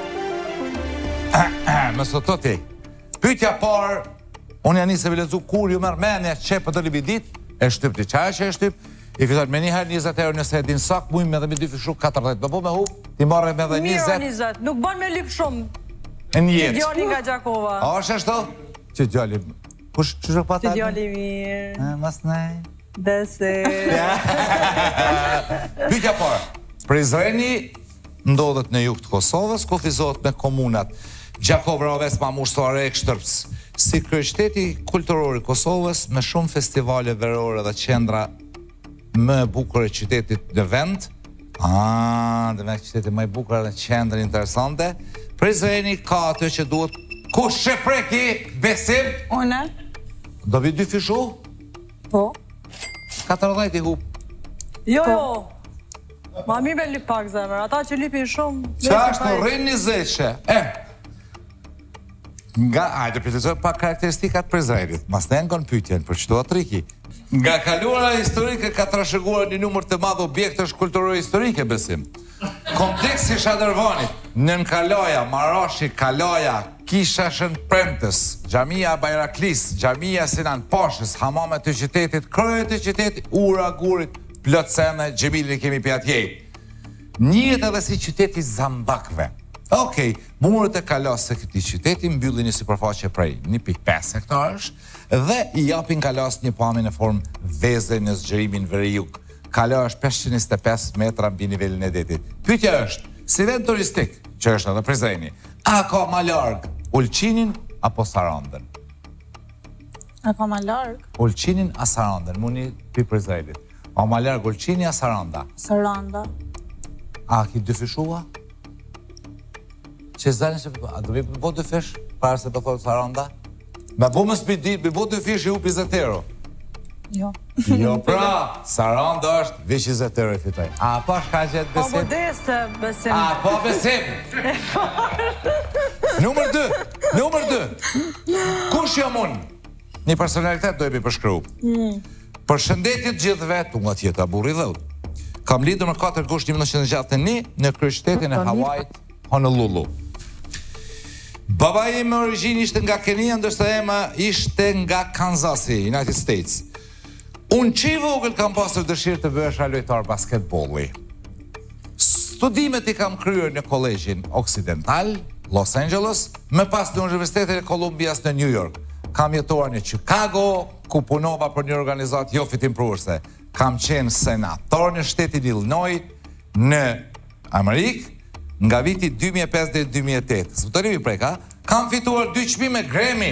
Me së të ti. Pytja parë, unë janë si me lëzu kur ju mërë menja qepë të libi dit, e shtyp të qaj që e shtyp, i fitar me njëherë njëzet euro nëse e din sak, mujmë me dhe me dy fishu katërdhjetë. Me bo me hu, ti marrë me dhe Mirë, njëzet njëzet. Nuk ban me lip shumë. e njetë. Djali nga Gjakova. A është ashtu? Që djali... Kush që shë pata? Që djali mirë. Mas nej. Besim. Pyetja parë. Prizreni ndodhet në jug të Kosovës, kufizohet me komunat Gjakov Raves, Mamush, Tuareg, Shtërps. Si kryeqyteti kulturor i Kosovës me shumë festivale verore dhe qendra më e bukur e qytetit në vend. Ah, dhe me qyteti më i bukur dhe qendrë interesante. Prizreni ka atë që duhet. Kush e preki? Besim? Une? Do vi dy fishu? Po. katërdhjetë i hub. Jo, jo. Ma mirë me lip pak zemër, ata që lipin shumë... Qa është në rrinë një zeqe? E, nga, ajde, pëtëzoj pa karakteristikat Prizrenit, mas ne ngon pytjen për qëto atriki. Nga kaluara historike ka trashëguar një numër të madh objektësh kulturore historike, Besim. Kompleksi Shadërvanit, Nën Kalaja, Marashi, Kalaja, Kisha Shën Premtës, Xhamia Bajraklis, Xhamia Sinan Pashës, hamamet të qytetit, kryet të qytetit, ura, gurit, plot sene, Gjemilin kemi pjatjej. Njihet edhe si qyteti Zambakve. Okej, murët e kalasë së këtij qyteti mbyllin një sipërfaqe prej një pikë pesë hektarësh dhe i japin kalasë një pamje në formë veze në zgjerimin veri-jug. Kala është pesëqind e njëzet e pesë metra mbi nivelin e detit. Pyetja është, si vend turistik, që është edhe Prizreni, a ka më larg Ulqinin apo Sarandën? A ka më larg? Ulqinin a Sarandën, muni pi Prizrenit. A më larg Ulqini a Saranda? Saranda. A ki dy fishua? Që zdani që a do vi po dy fish para se po thotë Saranda? Me bo më spidi, me bo dy fish i u njëzet euro. Jo. Jo pra, Saranda është vish njëzet euro i fitoj. A po shka gjithë Po Besim? modeste, Besim. A po Besim? Numër dy, numër dy. Kush jam unë? Një personalitet do e mi përshkru. Për shëndetit gjithve, tu nga tjeta burri dhëut. Kam lidur në katër gusht një mënëqen gjatë një në kryeqytetin e Hawait, Honolulu. Baba im me origjinë ishte nga Kenia, ndërsa ema ishte nga Kansasi, United States. Unë që i vogël kam pasur dëshirë të bëhesha lojtar basketbolli. Studimet i kam kryer në Kolegjin Occidental, Los Angeles, me pas në Universitetin e Kolumbias në New York. Kam jetuar në Chicago, ku punova për një organizat jo fitimprurse. Kam qenë senator në shtetin Illinois në Amerikë, nga viti dy mijë e pesë dhe dy mijë e tetë. Zbëtërimi preka, kam fituar dy çmime Grammy.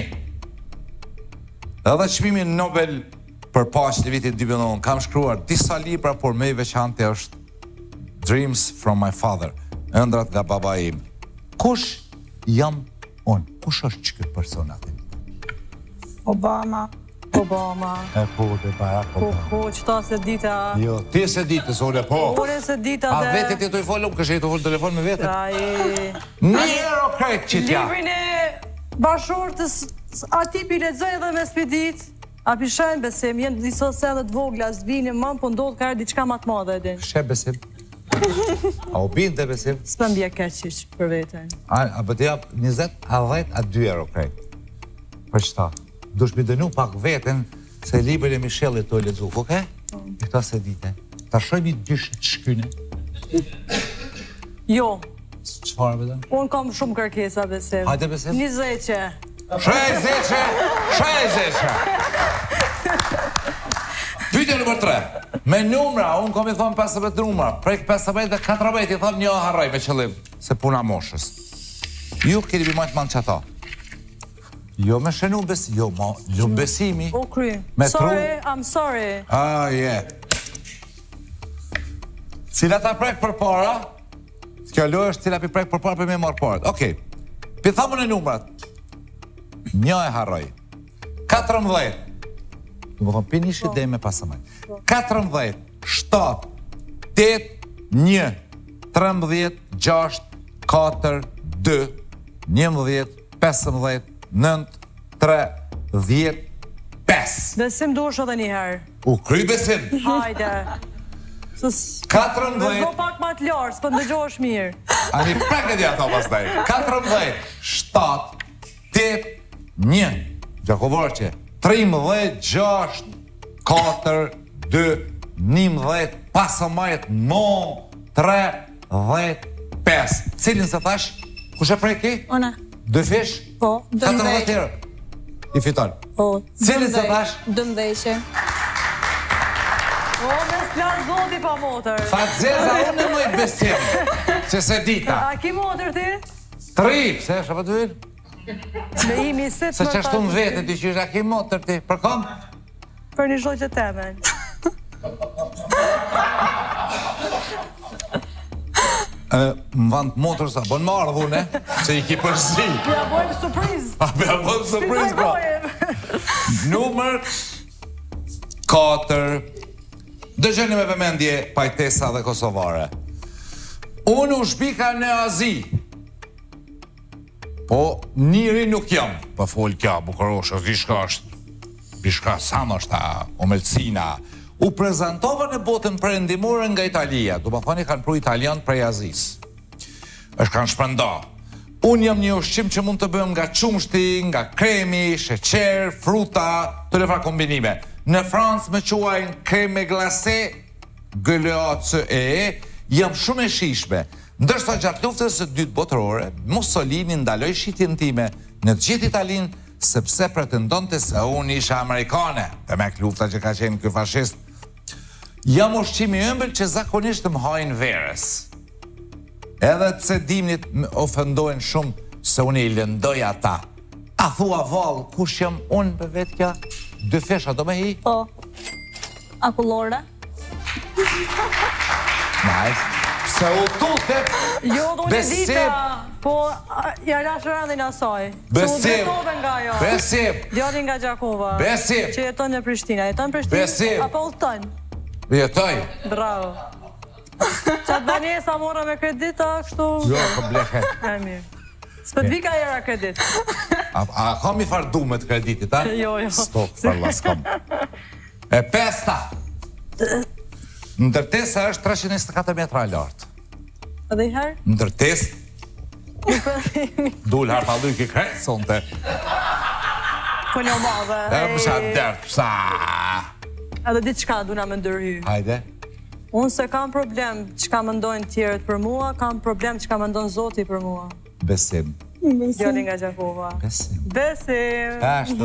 Edhe çmimin Nobel për paqe në vitin dy mijë e nëntë. Kam shkruar disa libra, por më i veçantë është Dreams from my father, ëndrat nga baba im. Kush jam unë? Kush është që këtë personatin? Obama. Obama. E po, dhe Barack Po, Obama. po, qëta se dita... Jo, ti se ditës, ole po. Ore se dita A dhe... vete ti të i folum, kështë e të folë telefon me vete? Ai... Një euro krejt që tja. Librin e bashortës, ati pi lexoj edhe me spedit, a pishajnë Besim, jenë diso sendet vogla, zbini, mam, po ndodhë ka erë diçka matë madhe edin. Shë Besim. A u binte Besim? S'pëm bje keqish për vetën. A, a bëtë jap njëzet, a dhjetë, a dy euro krejt. Për qëta? Dush mi dënu pak veten se librin e Michellit të lexu, oke? I këta se dite. Ta shojmë i dyshit shkyne. Jo, Çfarë vetëm? unë kam shumë kërkesa Besim. Hajde, Besim. Një zeqe. Shaj zeqe! Shaj zeqe! Pyetja nëmër tre. Me numra, unë kom i thonë pesëmbëdhjetë numra. Prek pesëmbëdhjetë dhe katërbëdhjetë i thonë një harroj me qëllim, se puna moshës. Ju keni bi majtë manë qata. Jo me shenu besi, jo ma lumë besimi. O kry. Me tru- Sorry, I'm sorry. Ah, yeah. Cila ta prek për para, kjo lojë është cila pi prek për para për me marë parët. Okej, pi thamun e numrat. Një e harroj. katërmbëdhjetë. Du më thonë, pi një shidej me pasëmaj. katërmbëdhjetë, shtatë, tetë, një, trembëdhjetë, gjashtë, katër, dy, njëmbëdhjetë, pesëmbëdhjetë, nëntë, tre, dhjetë, pesë. Besim duesh edhe një herë. U kry Besim. Hajde. Sës... katërmbëdhjetë. Bezo pak ma të larë, s'pë ndëgjohesh mirë. Ani preket ja ato pastaj. katërmbëdhjetë, shtatë, tetë, një. Gjakovorqe. trimëdhjetë, gjashtë, katër, dy, njëmbëdhjetë, pasëmbëdhjetë, nëntë, tre, dhjetë, pesë. Cilin se thash? Kush e preki? Una. Dy fish? Po, katërmbëdhjetë dëmdhjetë. herë. I fiton. Po, Cilin se thash? dëmdhjetë. O, me s'plan zoti pa motër. Fat zeza unë më i besim. Që se dita. A ki motër ti? Tri, pse është apo të vir? Me imi sit Se që ashtu në vete ti që është a ki motër ti. Për kom? Për një shoqë temen. Më vant motër sa, bon më ardhune, që i ki përzi. Ja bojmë surpriz. A be a bojmë surpriz, bro. Numër katër. Dëgjoni me vëmendje pajtesa dhe kosovare. Unë u shpika në Azi. Po, njëri nuk jam. Po fol kja, bukarosh, është dishka është. Dishka sa më është ta, omelcina. U prezentova në botën perëndimore nga Italia. Du më thoni kanë pru italian prej Azis. është kanë shpërnda. Unë jam një ushqim që mund të bëjmë nga qumshti, nga kremi, sheqer, fruta, të lefra kombinime. Në Francë me quajnë kreme glase, gëlleatë e, jam shumë e shishme. Ndërsa gjatë luftës së dytë botërore, Mussolini ndaloj shitjen time në të gjithë Italinë, sepse pretendonte se unë isha amerikane, dhe me lufta që ka qenë ky fashist. Jam ushqimi ëmbël që zakonisht më hajnë verës. Edhe të sedimnit më ofendojnë shumë se unë i lëndoj ata. A thua val, kush jam unë për vetë kja? Dë fesha do me hi? Po. Akullore. Nice. Se u tute, Jo, do një besim, dita, po a, ja rashë randin asaj. Se u besim, drejtove nga jo. besim, Djali nga Gjakova. besim, Që jeton në Prishtina. Jeton në Prishtinë? Besim. Apo udhton? jetoj. Bravo. Qatë banesa mora me kredita, kështu... Jo, po blehe. E mirë. S'pët vika era kredit. A, a kam i fardu me të kreditit, a? Jo, jo. Stop, farla s'kam. E pesta. Ndërtesa është treqind e njëzet e katër metra lartë. Edhe i herë? Ndërtes. Dul harpalluj ki kretë, sonte. Po një madhe. E më dert, psa. Edhe ditë qka duna me ndërhy. Hajde. Unë se kam problem që ka mendojnë tjerët për mua, kam problem që ka mendojnë Zoti për mua. Besim. Djali nga Gjakova. Besim. Besim. Ashtu.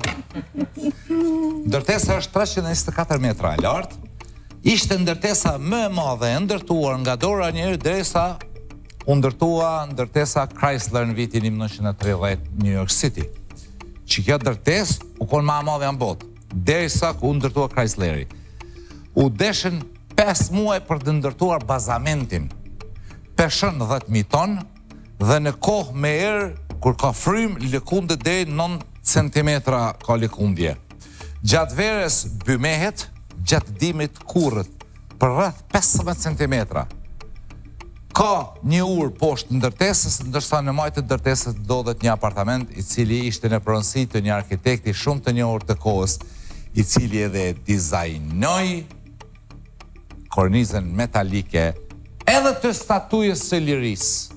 Ndërtesa është treqind e njëzet e katër metra lartë. Ishte ndërtesa më e madhe e ndërtuar nga dora e njëri derisa u ndërtua ndërtesa Chrysler në vitin një mijë nëntëqind e tridhjetë New York City. Që kjo ndërtesë u kon më e madhe në botë, derisa u ndërtua Chrysleri. U deshën pesë muaj për të ndërtuar bazamentin. Peshën dhjetë mijë ton dhe në kohë me erë kur ka frym lëkundet deri nëntë centimetra ka lëkundje. Gjatë verës bymehet, gjatë dimrit kurrët për rreth pesëmbëdhjetë centimetra. Ka një urë poshtë ndërtesës, ndërsa në majtë të ndërtesës ndodhet një apartament i cili ishte në pronësi të një arkitekti shumë të njohur të kohës, i cili edhe dizajnoi kornizën metalike edhe të statujës së lirisë.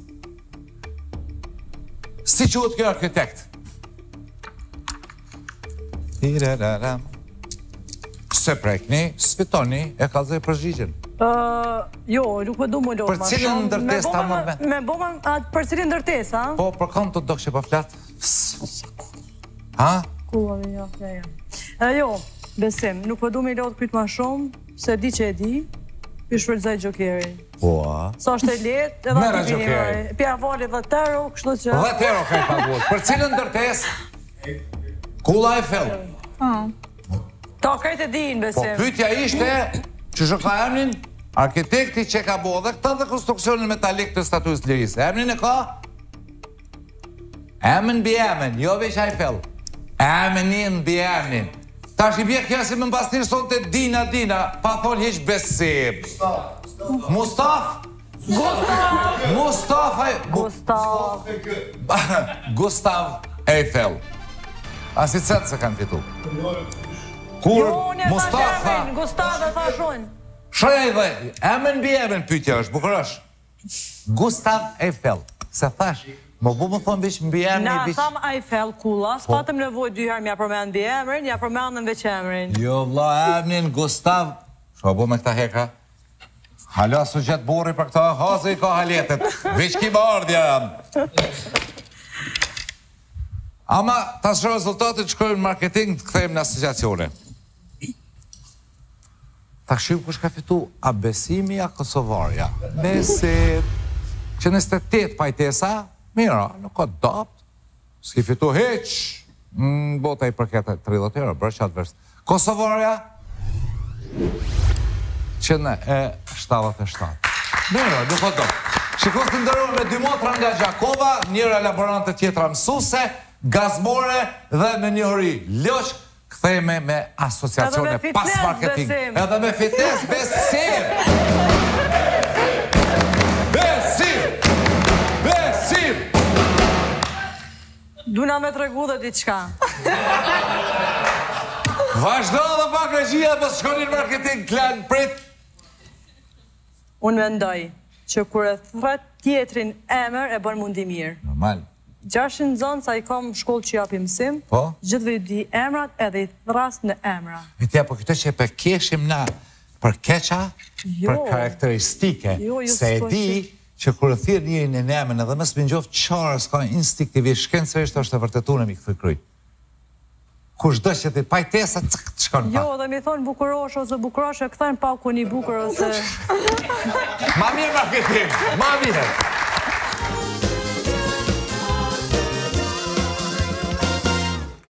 Si quhet kjo arkitekt? Tirararam. Se prekni, sfitoni, e ka zë përgjigjen. Uh, jo, nuk e du më lorë Për cilën ndërtesë ta më me? Me boma, atë për cilën ndërtesë, a? Po, për kam të dokshe pa flatë. Ha? Kua dhe jo, ja, ja. E, jo, besim, nuk e du me lorë kryt ma shumë, se di që e di, pi shpërdzaj gjokeri. Po, a? Sa është e letë, edhe Mera të gjokeri. Pja vali dhe tero, kështu që... Dhe tero ka i paguar. Për cilën ndërtesë? Kulla Eiffel. Ta krejt e din, Po, besim. pyetja ishte që shë ka emnin arkitekti që ka bo dhe këta dhe konstruksionin metalik të statujës të lirisë. Emnin e ka? Emnin bi emnin, jo veç Eiffel. Emnin bi emnin. Ta është i bje kja si më mbastirë son të dina, dina, pa thonë hiq besim. Mustaf? Gustav! Mustaf Gustav! Gustav Eiffel. Asi cëtë se kanë fitu. Kur Jo, një ta Mustafa gjemin, Gustav e tha shonë. Shrej dhe, emën bi emën pyetja është, bukur është. Gustav Eiffel. Se thash, më bu më thonë bish mbi emën Na i bish... tham Eiffel kula, s'patëm nevoj dy herë mja përmen mbi emrin, ja përmenëm veç emrin. Jo, vla, emnin Gustav... Shko bu me këta heka? Hala su gjetë borri për këta, haze i ka haletet. Veç ki bardja. Ama, ta shë rezultatet shkojnë marketing të këthejmë në asociacione. Ta shim kush ka fitu, a Besimi, a Kosovarja. Besim, që nëste tet pajtesa, mira, nuk ka dopt, s'ki fitu heq, në bota i përket tridhjetë euro, bërë qatë vers. Kosovarja, që në e shtatëdhjetë e shtatë. Mira, nuk ka dopt. Shikos të ndërruar me dy motra nga Gjakova, njëra laborante tjetra mësuse, gazmore dhe me njëri loq, kthejme me asociacione pas marketing. Edhe me fitnes, besim! Besim! Besim! Duna me tregu dhe diçka. Vazhdo dhe pak regjia, mos shkonin marketing, klan, prit. Unë mendoj që kur e thret tjetrin emër e bën mundi mirë. Normal. Gjashin zonë sa i kom shkollë që japi mësim, Po? gjithve i di emrat edhe i thras në emra. E tja, po këtë që e përkeshim na për keqa, Jo. për karakteristike, Jo, jo, se e s'po di që kur e thirë njëri në nemen edhe mësë më njofë qarë, s'ka instinktivisht, shkencërisht është e vërtetu në mi këtë kryj. Kush do që ti pajtesa, cëk, të shkon pa. Jo, dhe mi thonë bukurosh ose bukurosh e këthën pa ku një bukur ose... Ma mirë marketing, ma mirë.